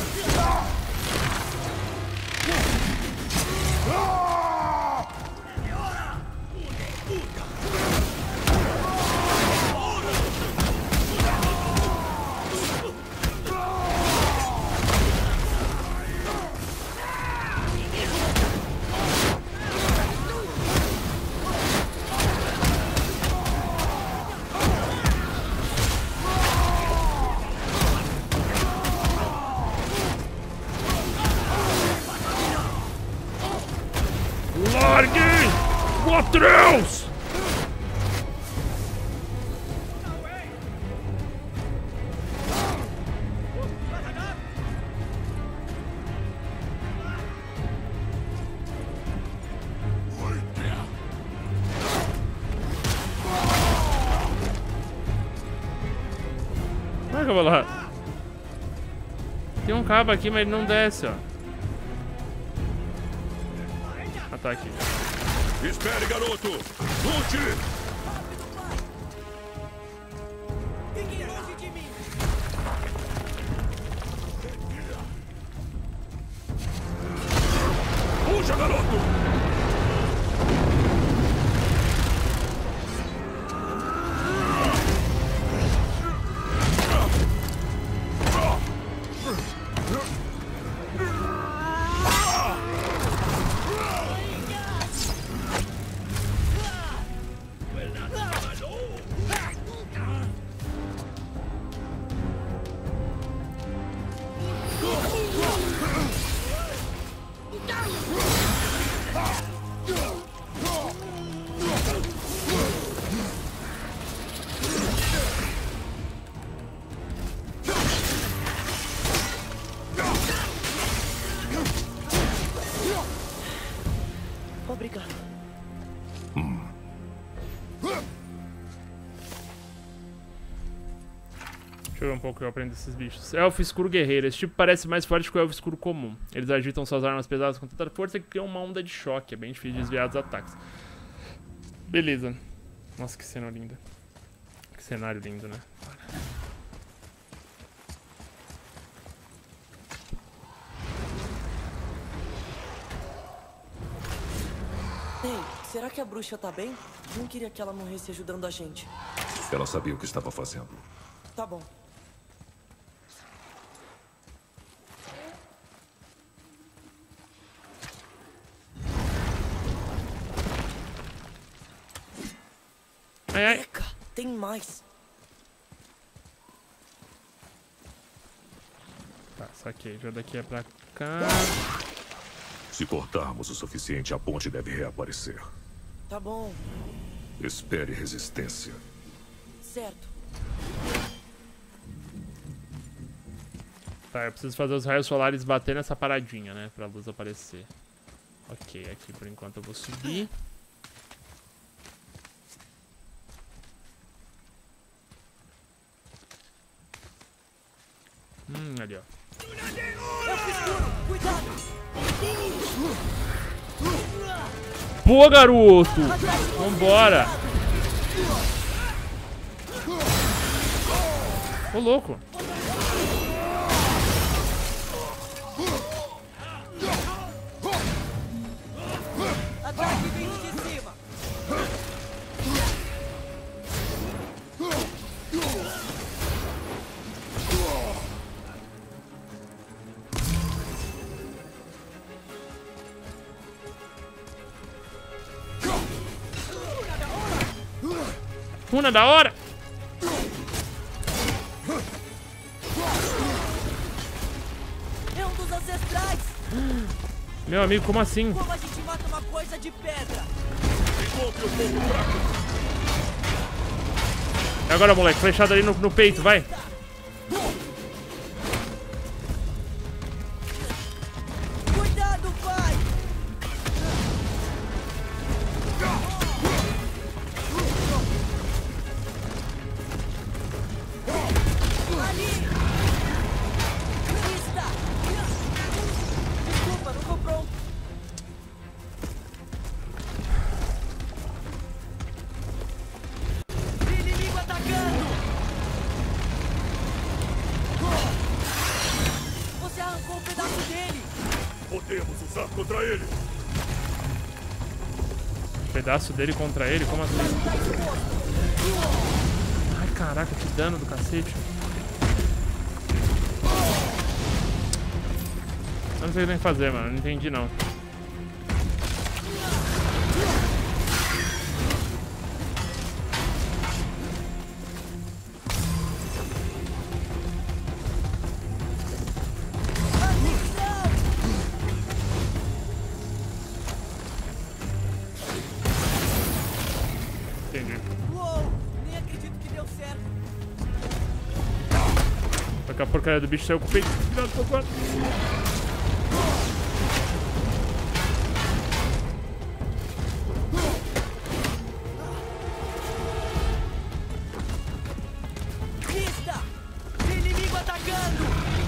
A: Larguem o Atreus! Como é que eu vou lá? Tem um cabo aqui, mas ele não desce, ó. Ah, tá aqui.
D: Espere, garoto! Lute!
C: Fiquem longe de mim!
D: Puxa, garoto!
C: Obrigado.
D: Hum.
A: Deixa eu ver um pouco que eu aprendo desses bichos. Elfo escuro guerreiro. Esse tipo parece mais forte que o elfo escuro comum. Eles agitam suas armas pesadas com tanta força que criam uma onda de choque. É bem difícil de desviar dos ataques. Beleza. Nossa, que cena linda. Que cenário lindo, né?
C: Ei, será que a bruxa tá bem? Não queria que ela morresse ajudando a gente.
D: Ela sabia o que estava fazendo.
C: Tá bom.
A: Ai, ai.
C: Eca, tem mais.
A: Tá, saquei. Já daqui é pra cá.
D: Se cortarmos o suficiente, a ponte deve reaparecer.
C: Tá bom.
D: Espere resistência.
C: Certo.
A: Tá, eu preciso fazer os raios solares bater nessa paradinha, né? Pra luz aparecer. Ok, aqui por enquanto eu vou subir. Hum, ali, ó. Pô, garoto! Vambora! Ô, louco!
C: Ataque vindo de cima.
A: Runa da hora!
C: É um dos ancestrais.
A: Meu amigo, como assim?
C: Como a gente mata uma coisa de pedra?
A: E agora, moleque, flechada ali no, no peito, vai!
C: Cuidado, pai! Ali! Lista! Desculpa, não tô pronto. Inimigo atacando! Você arrancou um pedaço dele!
D: Podemos usar contra ele.
A: Pedaço dele contra ele? Como assim?
C: Tá exposto!
A: Ai, caraca, que dano do cacete. Eu não sei o que tem que fazer, mano. Não entendi, não. Entendi.
C: Uou! Nem acredito que deu certo!
A: Só que a porcaria do bicho saiu com o peito. Cuidado, por favor.
C: Lista! Inimigo atacando!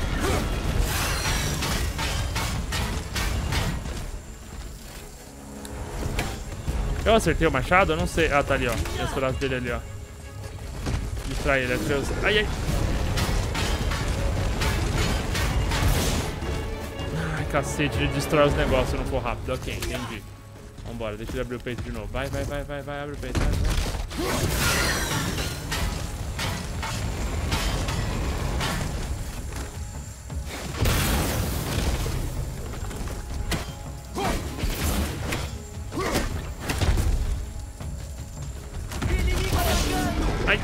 A: Eu acertei o machado? Eu não sei. Ah, tá ali, ó. Tem os braços dele ali, ó. Distrai ele, Atreus. Ai, ai. Ai, cacete, ele destrói os negócios se não for rápido. Ok, entendi. Vambora, deixa ele abrir o peito de novo. Vai, vai, vai, vai, vai, abre o peito. Vai, vai.
C: Inimigo atacando!
A: Ai.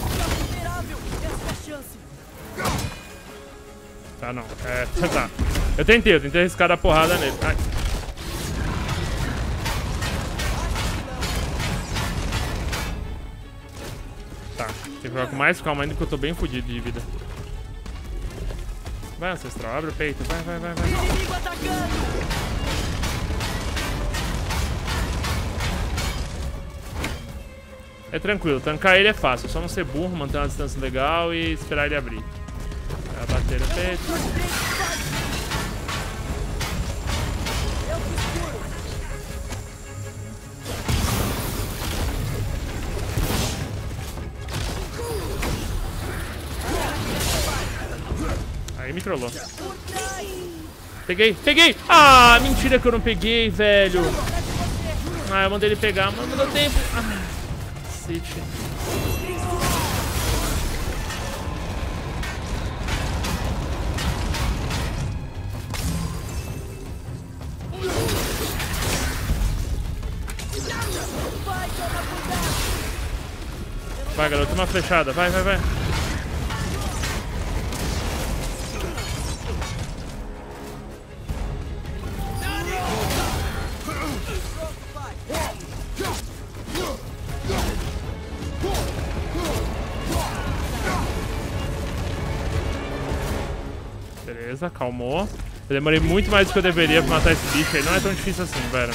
C: Vulnerável! Essa é a chance!
A: Tá, não. É, tá. Eu tentei, eu tentei arriscar a porrada nele. Ai. Tá, tem que jogar com mais calma ainda, porque eu tô bem fodido de vida. Vai, ancestral, abre o peito. Vai, vai, vai, vai.
C: Inimigo atacando!
A: É tranquilo, tancar ele é fácil. É só não ser burro, manter uma distância legal e esperar ele abrir. Vai bater no peito. Aí me trollou. Peguei, peguei! Ah, mentira que eu não peguei, velho. Ah, eu mandei ele pegar, mas não deu tempo. Ah, cacete. Vai, garoto, uma flechada. Vai, vai, vai. Beleza, acalmou. Eu demorei muito mais do que eu deveria pra matar esse bicho aí. Não é tão difícil assim, velho.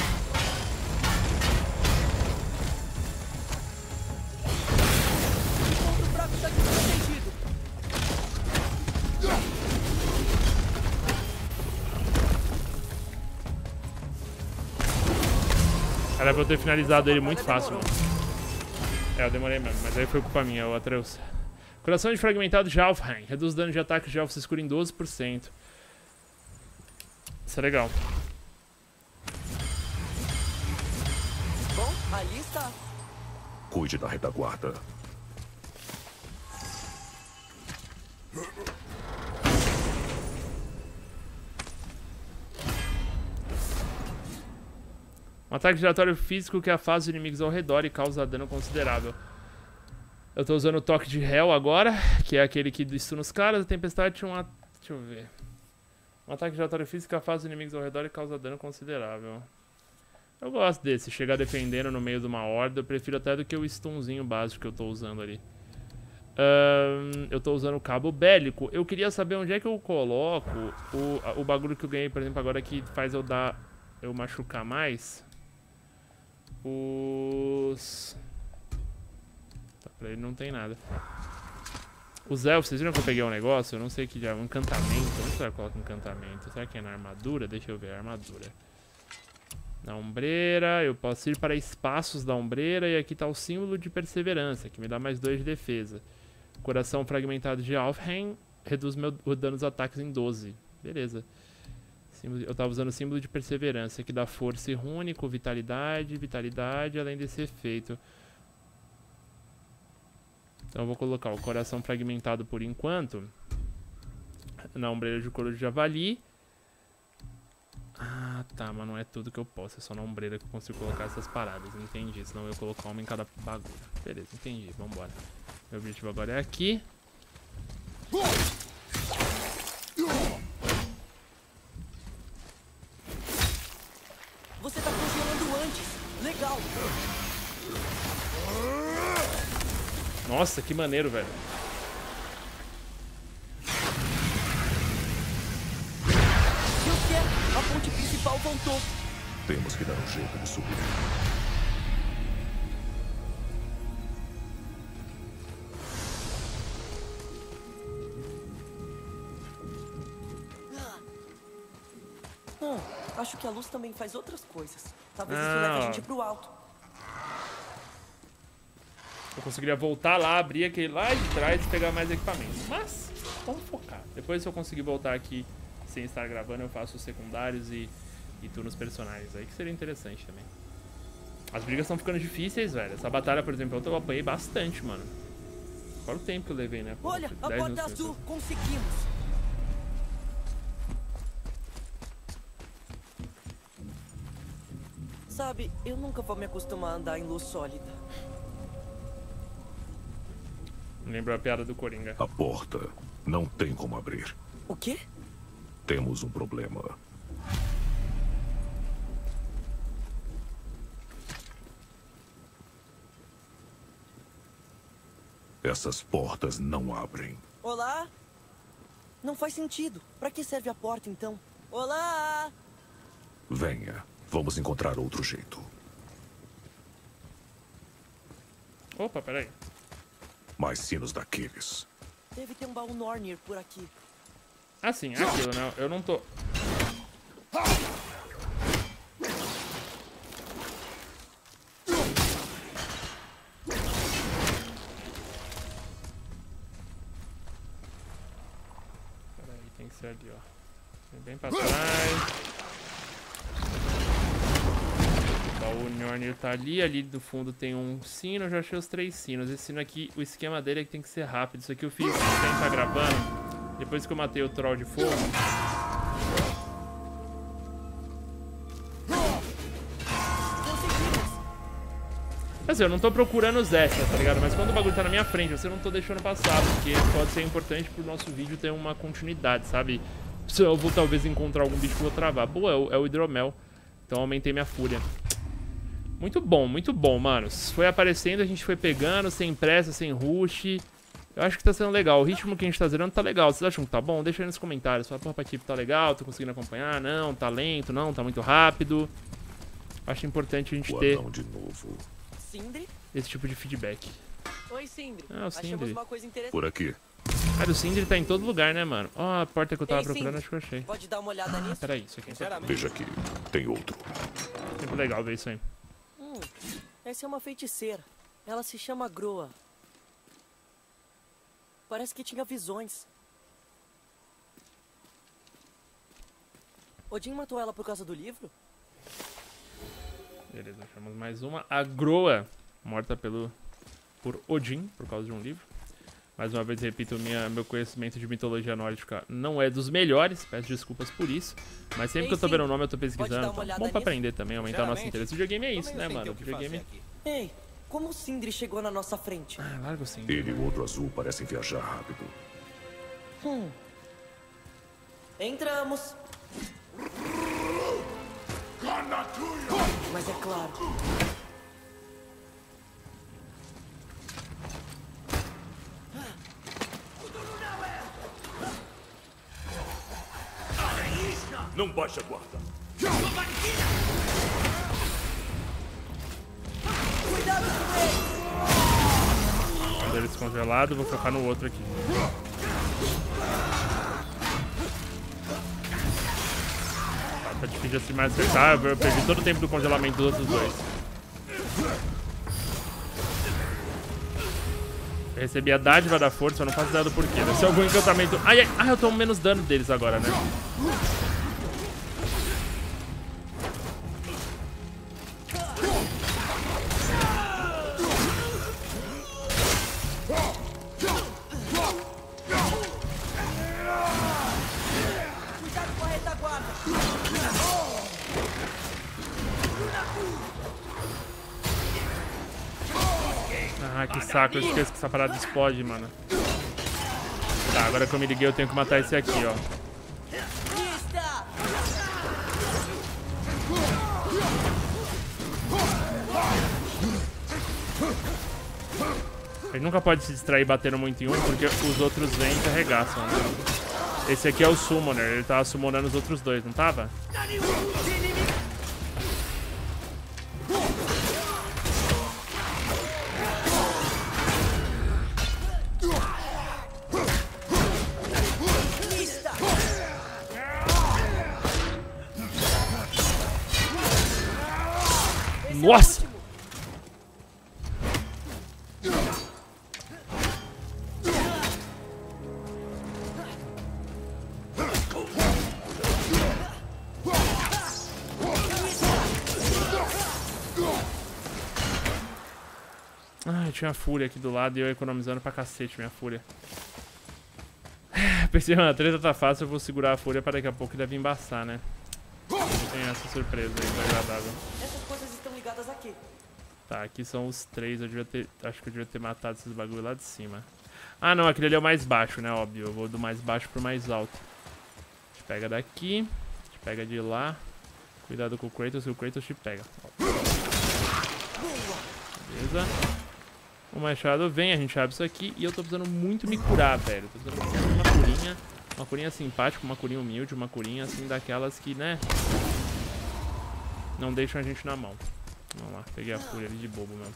A: Era pra eu ter finalizado ele muito fácil, mano. É, eu demorei mesmo, mas aí foi culpa minha, o Atreus. Coração de fragmentado de Alfheim. Reduz o dano de ataque de elfos escuro em doze por cento. Isso é legal.
C: Bom, ali está.
D: Cuide da retaguarda.
A: Um ataque giratório físico que afasta os inimigos ao redor e causa dano considerável. Eu tô usando o toque de Hell agora, que é aquele que destuna os caras. A tempestade tinha uma... Deixa eu ver. Um ataque giratório físico que afasta os inimigos ao redor e causa dano considerável. Eu gosto desse. Chegar defendendo no meio de uma horda. Eu prefiro até do que o stunzinho básico que eu tô usando ali. Um, eu tô usando o cabo bélico. Eu queria saber onde é que eu coloco o, o bagulho que eu ganhei, por exemplo, agora que faz eu dar... Eu machucar mais. Os... Tá, pra ele não tem nada. Os elfos, vocês viram que eu peguei um negócio? Eu não sei que já é um encantamento. Onde será que coloca encantamento? Será que é na armadura? Deixa eu ver, armadura. Na ombreira, eu posso ir para espaços da ombreira e aqui tá o símbolo de perseverança, que me dá mais dois de defesa. Coração fragmentado de Alfheim reduz meu, o dano dos ataques em doze. Beleza. Eu tava usando o símbolo de perseverança, que dá força e rúnico, vitalidade, vitalidade, além desse efeito. Então eu vou colocar o coração fragmentado por enquanto na ombreira de couro de javali. Ah, tá, mas não é tudo que eu posso, é só na ombreira que eu consigo colocar essas paradas, entendi. Senão eu ia colocar uma em cada bagulho. Beleza, entendi, vambora. Meu objetivo agora é aqui.
C: Você tá congelando antes. Legal.
A: Nossa, que maneiro, velho.
C: Eu quero. A ponte principal voltou.
D: Temos que dar um jeito de subir.
C: Hum, acho que a luz também faz outras coisas. Talvez isso
A: Ah,
C: leve a
A: ó.
C: gente pro alto.
A: Eu conseguiria voltar lá, abrir aquele lá de trás e pegar mais equipamentos. Mas, vamos focar. Depois, se eu conseguir voltar aqui sem estar gravando, eu faço os secundários e, e turnos personagens aí, que seria interessante também. As brigas estão ficando difíceis, velho. Essa batalha, por exemplo, eu apanhei bastante, mano. Olha o tempo que eu levei, né? Pô,
C: Olha, a
A: dez
C: porta
A: minutos
C: azul.
A: pensando.
C: Conseguimos. Sabe, eu nunca vou me acostumar a andar em luz sólida.
A: Me lembrou a piada do Coringa.
D: A porta não tem como abrir.
C: O quê?
D: Temos um problema. Essas portas não abrem.
C: Olá? Não faz sentido. Pra que serve a porta, então? Olá!
D: Venha. Vamos encontrar outro jeito.
A: Opa, peraí.
D: Mais sinos daqueles.
C: Deve ter um baú Nornir por aqui.
A: Ah, sim, é aquilo, né? Eu não tô... Peraí, tem que ser ali, ó. Vem bem pra trás. O baú Nornir tá ali. Ali do fundo tem um sino. Eu já achei os três sinos. Esse sino aqui, o esquema dele é que tem que ser rápido. Isso aqui eu fiz quem tá gravando. Depois que eu matei o troll de fogo. Assim, eu não tô procurando os extras, tá ligado? Mas quando o bagulho tá na minha frente, você não tô deixando passar. Porque pode ser importante pro nosso vídeo ter uma continuidade, sabe? Se eu vou talvez encontrar algum bicho que eu vou travar. Boa, é o, é o hidromel. Então eu aumentei minha fúria. Muito bom, muito bom, manos. Foi aparecendo, a gente foi pegando, sem pressa, sem rush. Eu acho que tá sendo legal. O ritmo que a gente tá zerando tá legal. Vocês acham que tá bom? Deixa aí nos comentários. Fala, porra, Patife, tá legal? Tô conseguindo acompanhar? Não, tá lento? Não, tá muito rápido. Acho importante a gente
D: O
A: ter
D: anão de novo.
C: Sindri?
A: esse tipo de feedback.
C: Oi, Sindri.
A: Ah, o
C: Achamos
A: Sindri.
C: uma coisa interessante.
D: Por aqui.
A: Ah, o Sindri tá em todo lugar, né, mano? Ó, a porta que eu tava
C: Ei,
A: procurando,
C: Sindri,
A: acho que eu achei.
C: Pode dar uma olhada
A: Ah,
C: nisso?
A: peraí, isso aqui é importante.
E: Sinceramente,
D: Veja aqui. Tem outro.
A: Sempre legal ver isso aí.
C: Hum, essa é uma feiticeira. Ela se chama Groa. Parece que tinha visões. Odin matou ela por causa do livro?
A: Beleza, achamos mais uma. A Groa, morta pelo, por Odin, por causa de um livro. Mais uma vez, repito, minha, meu conhecimento de mitologia nórdica não é dos melhores. Peço desculpas por isso. Mas sempre
C: Ei,
A: que eu tô
C: sim.
A: vendo o nome, eu tô
C: Pode dar
A: pesquisando.
C: uma
A: Então,
C: olhada
A: bom pra
C: nisso?
A: aprender também, aumentar o nosso
E: Sinceramente,
A: interesse. O videogame é isso,
E: também
A: né,
E: não sei
A: mano? O
E: o que fazer
A: videogame...
E: aqui.
C: Ei, como o Sindri chegou na nossa frente?
A: Ah, larga o Sindri.
D: Ele e o outro azul parecem viajar rápido.
C: Hum. Entramos. Mas é claro.
D: Não baixe a guarda.
C: Cuidado com ele!
A: Quando ele descongelado, vou focar no outro aqui. Tá, tá difícil assim mais acertar. Eu perdi todo o tempo do congelamento dos outros dois. Eu recebi a dádiva da força, eu não faço ideia do porquê. Deve ser algum encantamento. Ai, ai, ai, eu tomo menos dano deles agora, né?
C: Cuidado com a retaguarda!
A: Ah, que saco, eu esqueço que essa parada explode, mano. Tá, agora que eu me liguei, eu tenho que matar esse aqui, ó.
C: Lista!
A: Ele nunca pode se distrair batendo muito em um, porque os outros vêm e arregaçam, né? Esse aqui é o Summoner, ele tava summonando os outros dois, não tava?
C: Lista!
A: Nossa! Ai, tinha a fúria aqui do lado e eu economizando pra cacete minha fúria. Pensei, mano, a treta tá fácil, eu vou segurar a fúria pra daqui a pouco que deve embaçar, né? Tem essa surpresa aí, desagradável.
C: Essas coisas estão ligadas aqui.
A: Tá, aqui são os três, eu devia ter, acho que eu devia ter matado esses bagulho lá de cima. Ah não, aquele ali é o mais baixo, né, óbvio, eu vou do mais baixo pro mais alto. pega daqui. A gente pega de lá. Cuidado com o Kratos, que o Kratos te pega. Beleza. O machado vem, a gente abre isso aqui. E eu tô precisando muito me curar, velho. Tô precisando de uma curinha. Uma curinha simpática, uma curinha humilde. Uma curinha assim daquelas que, né, não deixam a gente na mão. Vamos lá, peguei a fúria ali de bobo mesmo.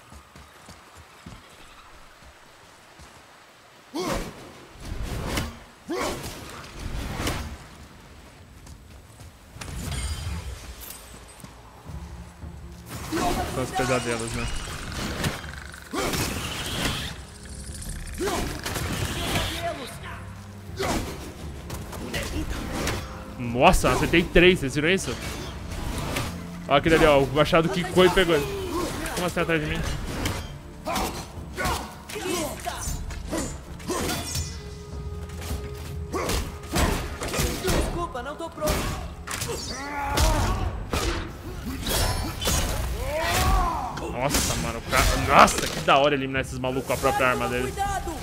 A: São os pesadelos, né? Nossa, acertei três, vocês viram isso? Olha aquele ali, ó, o machado quicou e pegou ele. Como assim atrás de mim?
C: Desculpa, não tô pronto.
A: Nossa, mano, o cara... Nossa, que da hora eliminar esses malucos com a própria arma dele.
C: Cuidado!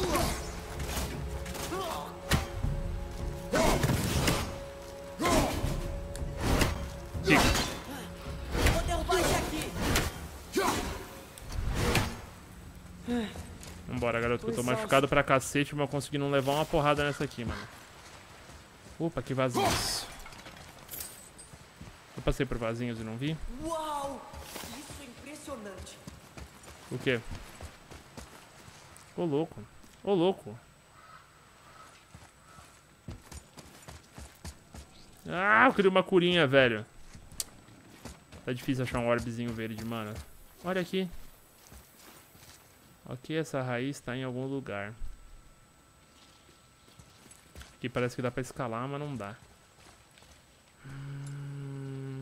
C: Vou derrubar esse aqui.
A: Vambora, garoto, que eu tô machucado pra cacete, mas eu consegui não levar uma porrada nessa aqui, mano. Opa, que vasinhos. Eu passei por vasinhos e não vi?
C: Uau! Isso é impressionante.
A: O quê? Ô, louco. Ô, louco. Ah, eu queria uma curinha, velho. Tá difícil achar um orbezinho verde, mano. Olha aqui. Ok, essa raiz tá em algum lugar. Aqui parece que dá pra escalar, mas não dá. Hum...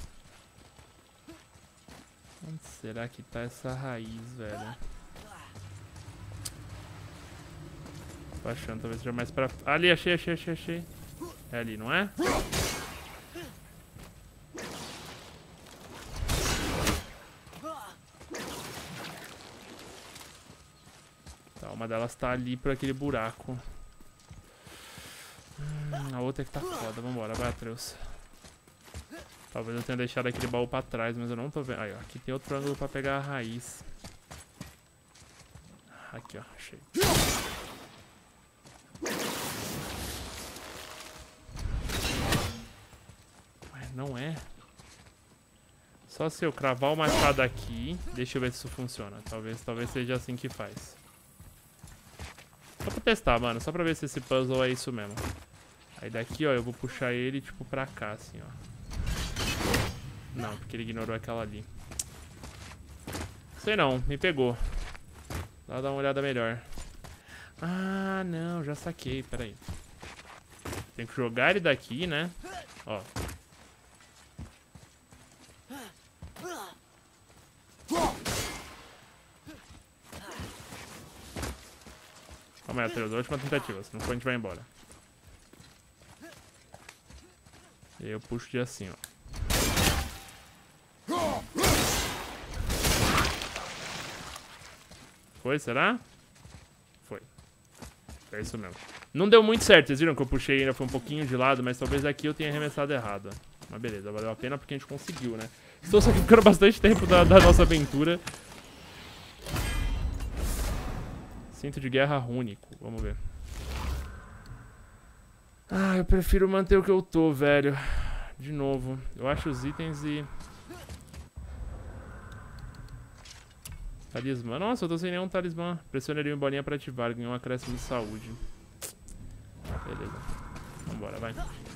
A: Onde será que tá essa raiz, velho? Tô achando, talvez seja mais pra... Ali, achei, achei, achei, achei. É ali, não é? Tá, uma delas tá ali por aquele buraco. Hum, a outra é que tá foda. Vambora, vai, Atreus. Talvez eu tenha deixado aquele baú pra trás, mas eu não tô vendo. Aí, ó, aqui tem outro ângulo pra pegar a raiz. Aqui, ó, achei. Mas não é. Só se eu cravar o machado aqui. Deixa eu ver se isso funciona. Talvez, talvez seja assim que faz. Só pra testar, mano. Só pra ver se esse puzzle é isso mesmo. Aí daqui, ó, eu vou puxar ele, tipo, pra cá, assim, ó. Não, porque ele ignorou aquela ali. Sei não, me pegou. Dá uma olhada melhor. Ah, não, já saquei, peraí. Tem que jogar ele daqui, né? Ó. Calma aí, Atreus, a última tentativa, senão a gente vai embora. E aí eu puxo de assim, ó. Foi, será? Foi. É isso mesmo. Não deu muito certo, vocês viram que eu puxei ainda foi um pouquinho de lado, mas talvez aqui eu tenha arremessado errado. Mas beleza, valeu a pena porque a gente conseguiu, né? Estou sacrificando bastante tempo da, da nossa aventura. Cinto de guerra rúnico, vamos ver. Ah, eu prefiro manter o que eu tô, velho. De novo, eu acho os itens e... Talismã. Nossa, eu tô sem nenhum talismã. Pressionaria em bolinha pra ativar. Ganhou um acréscimo de saúde. Beleza. Vambora, vai.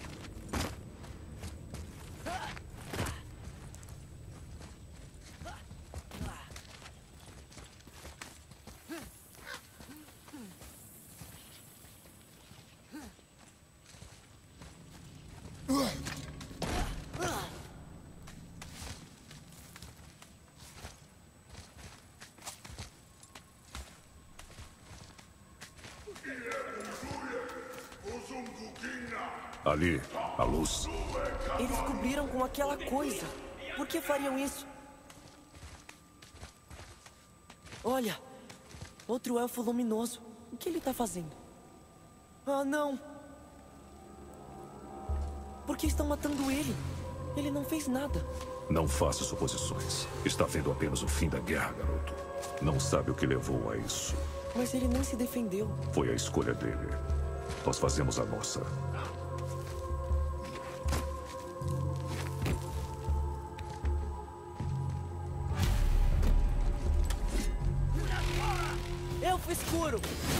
D: Ali, a luz.
C: Eles cobriram com aquela coisa. Por que fariam isso? Olha, outro elfo luminoso. O que ele tá fazendo? Ah, não! Por que estão matando ele? Ele não fez nada.
D: Não faça suposições. Está vendo apenas o fim da guerra, garoto. Não sabe o que levou a isso.
C: Mas ele nem se defendeu.
D: Foi a escolha dele. Nós fazemos a nossa.
C: Elfo escuro!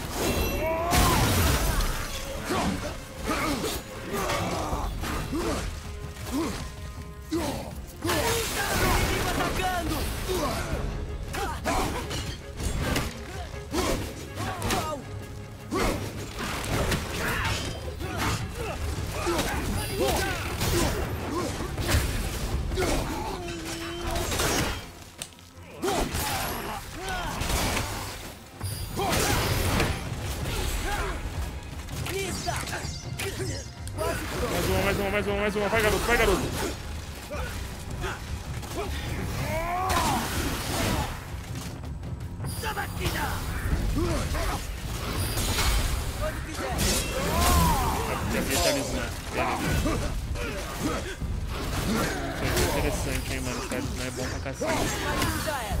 C: Inimigo atacando!
A: Mais uma, mais uma, mais uma, mais uma. Vai, garoto, vai, garoto. Isso é interessante, hein, mano. Esse talismã é bom pra cacete.
C: Já era.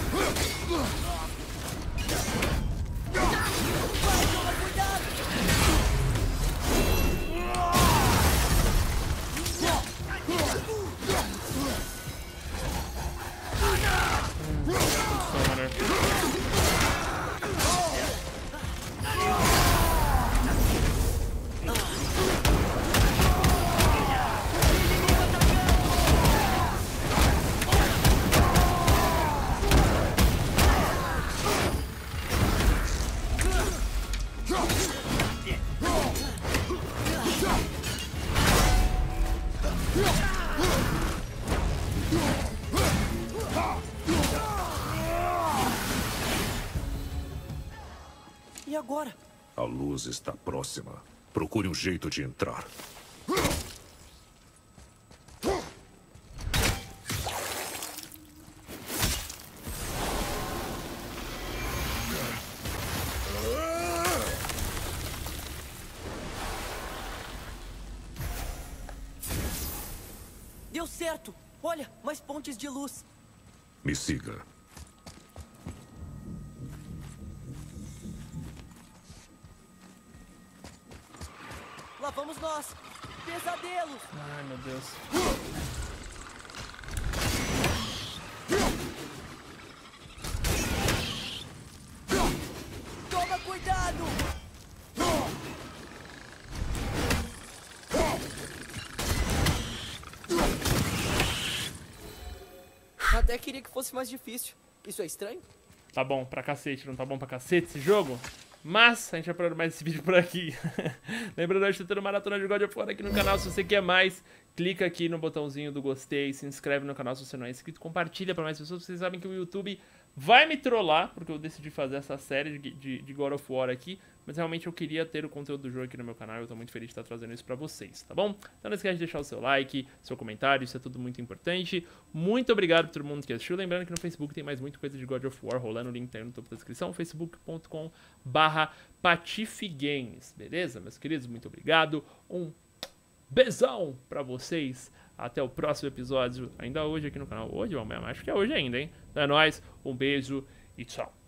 B: E agora?
D: A luz está próxima. Procure um jeito de entrar.
C: Deu certo! Olha, mais pontes de luz.
D: Me siga.
C: Lá vamos nós! Pesadelo!
A: Ai, meu Deus.
C: Toma cuidado! Até queria que fosse mais difícil. Isso é estranho?
A: Tá bom pra cacete, não tá bom pra cacete esse jogo? Mas a gente vai parar mais esse vídeo por aqui. Lembrando, a gente tá tendo maratona de God of War aqui no canal. Se você quer mais, clica aqui no botãozinho do gostei, se inscreve no canal se você não é inscrito, compartilha pra mais pessoas. Vocês sabem que o YouTube vai me trollar, porque eu decidi fazer essa série de, de, de God of War aqui. Mas realmente eu queria ter o conteúdo do jogo aqui no meu canal e eu tô muito feliz de estar trazendo isso pra vocês, tá bom? Então não esquece de deixar o seu like, seu comentário, isso é tudo muito importante. Muito obrigado pra todo mundo que assistiu. Lembrando que no Facebook tem mais muita coisa de God of War rolando, o link tá aí no topo da descrição, facebook ponto com barra patifigames, beleza, meus queridos? Muito obrigado, um beijão pra vocês, até o próximo episódio, ainda hoje aqui no canal, hoje ou amanhã, acho que é hoje ainda, hein? Então é nóis, um beijo e tchau.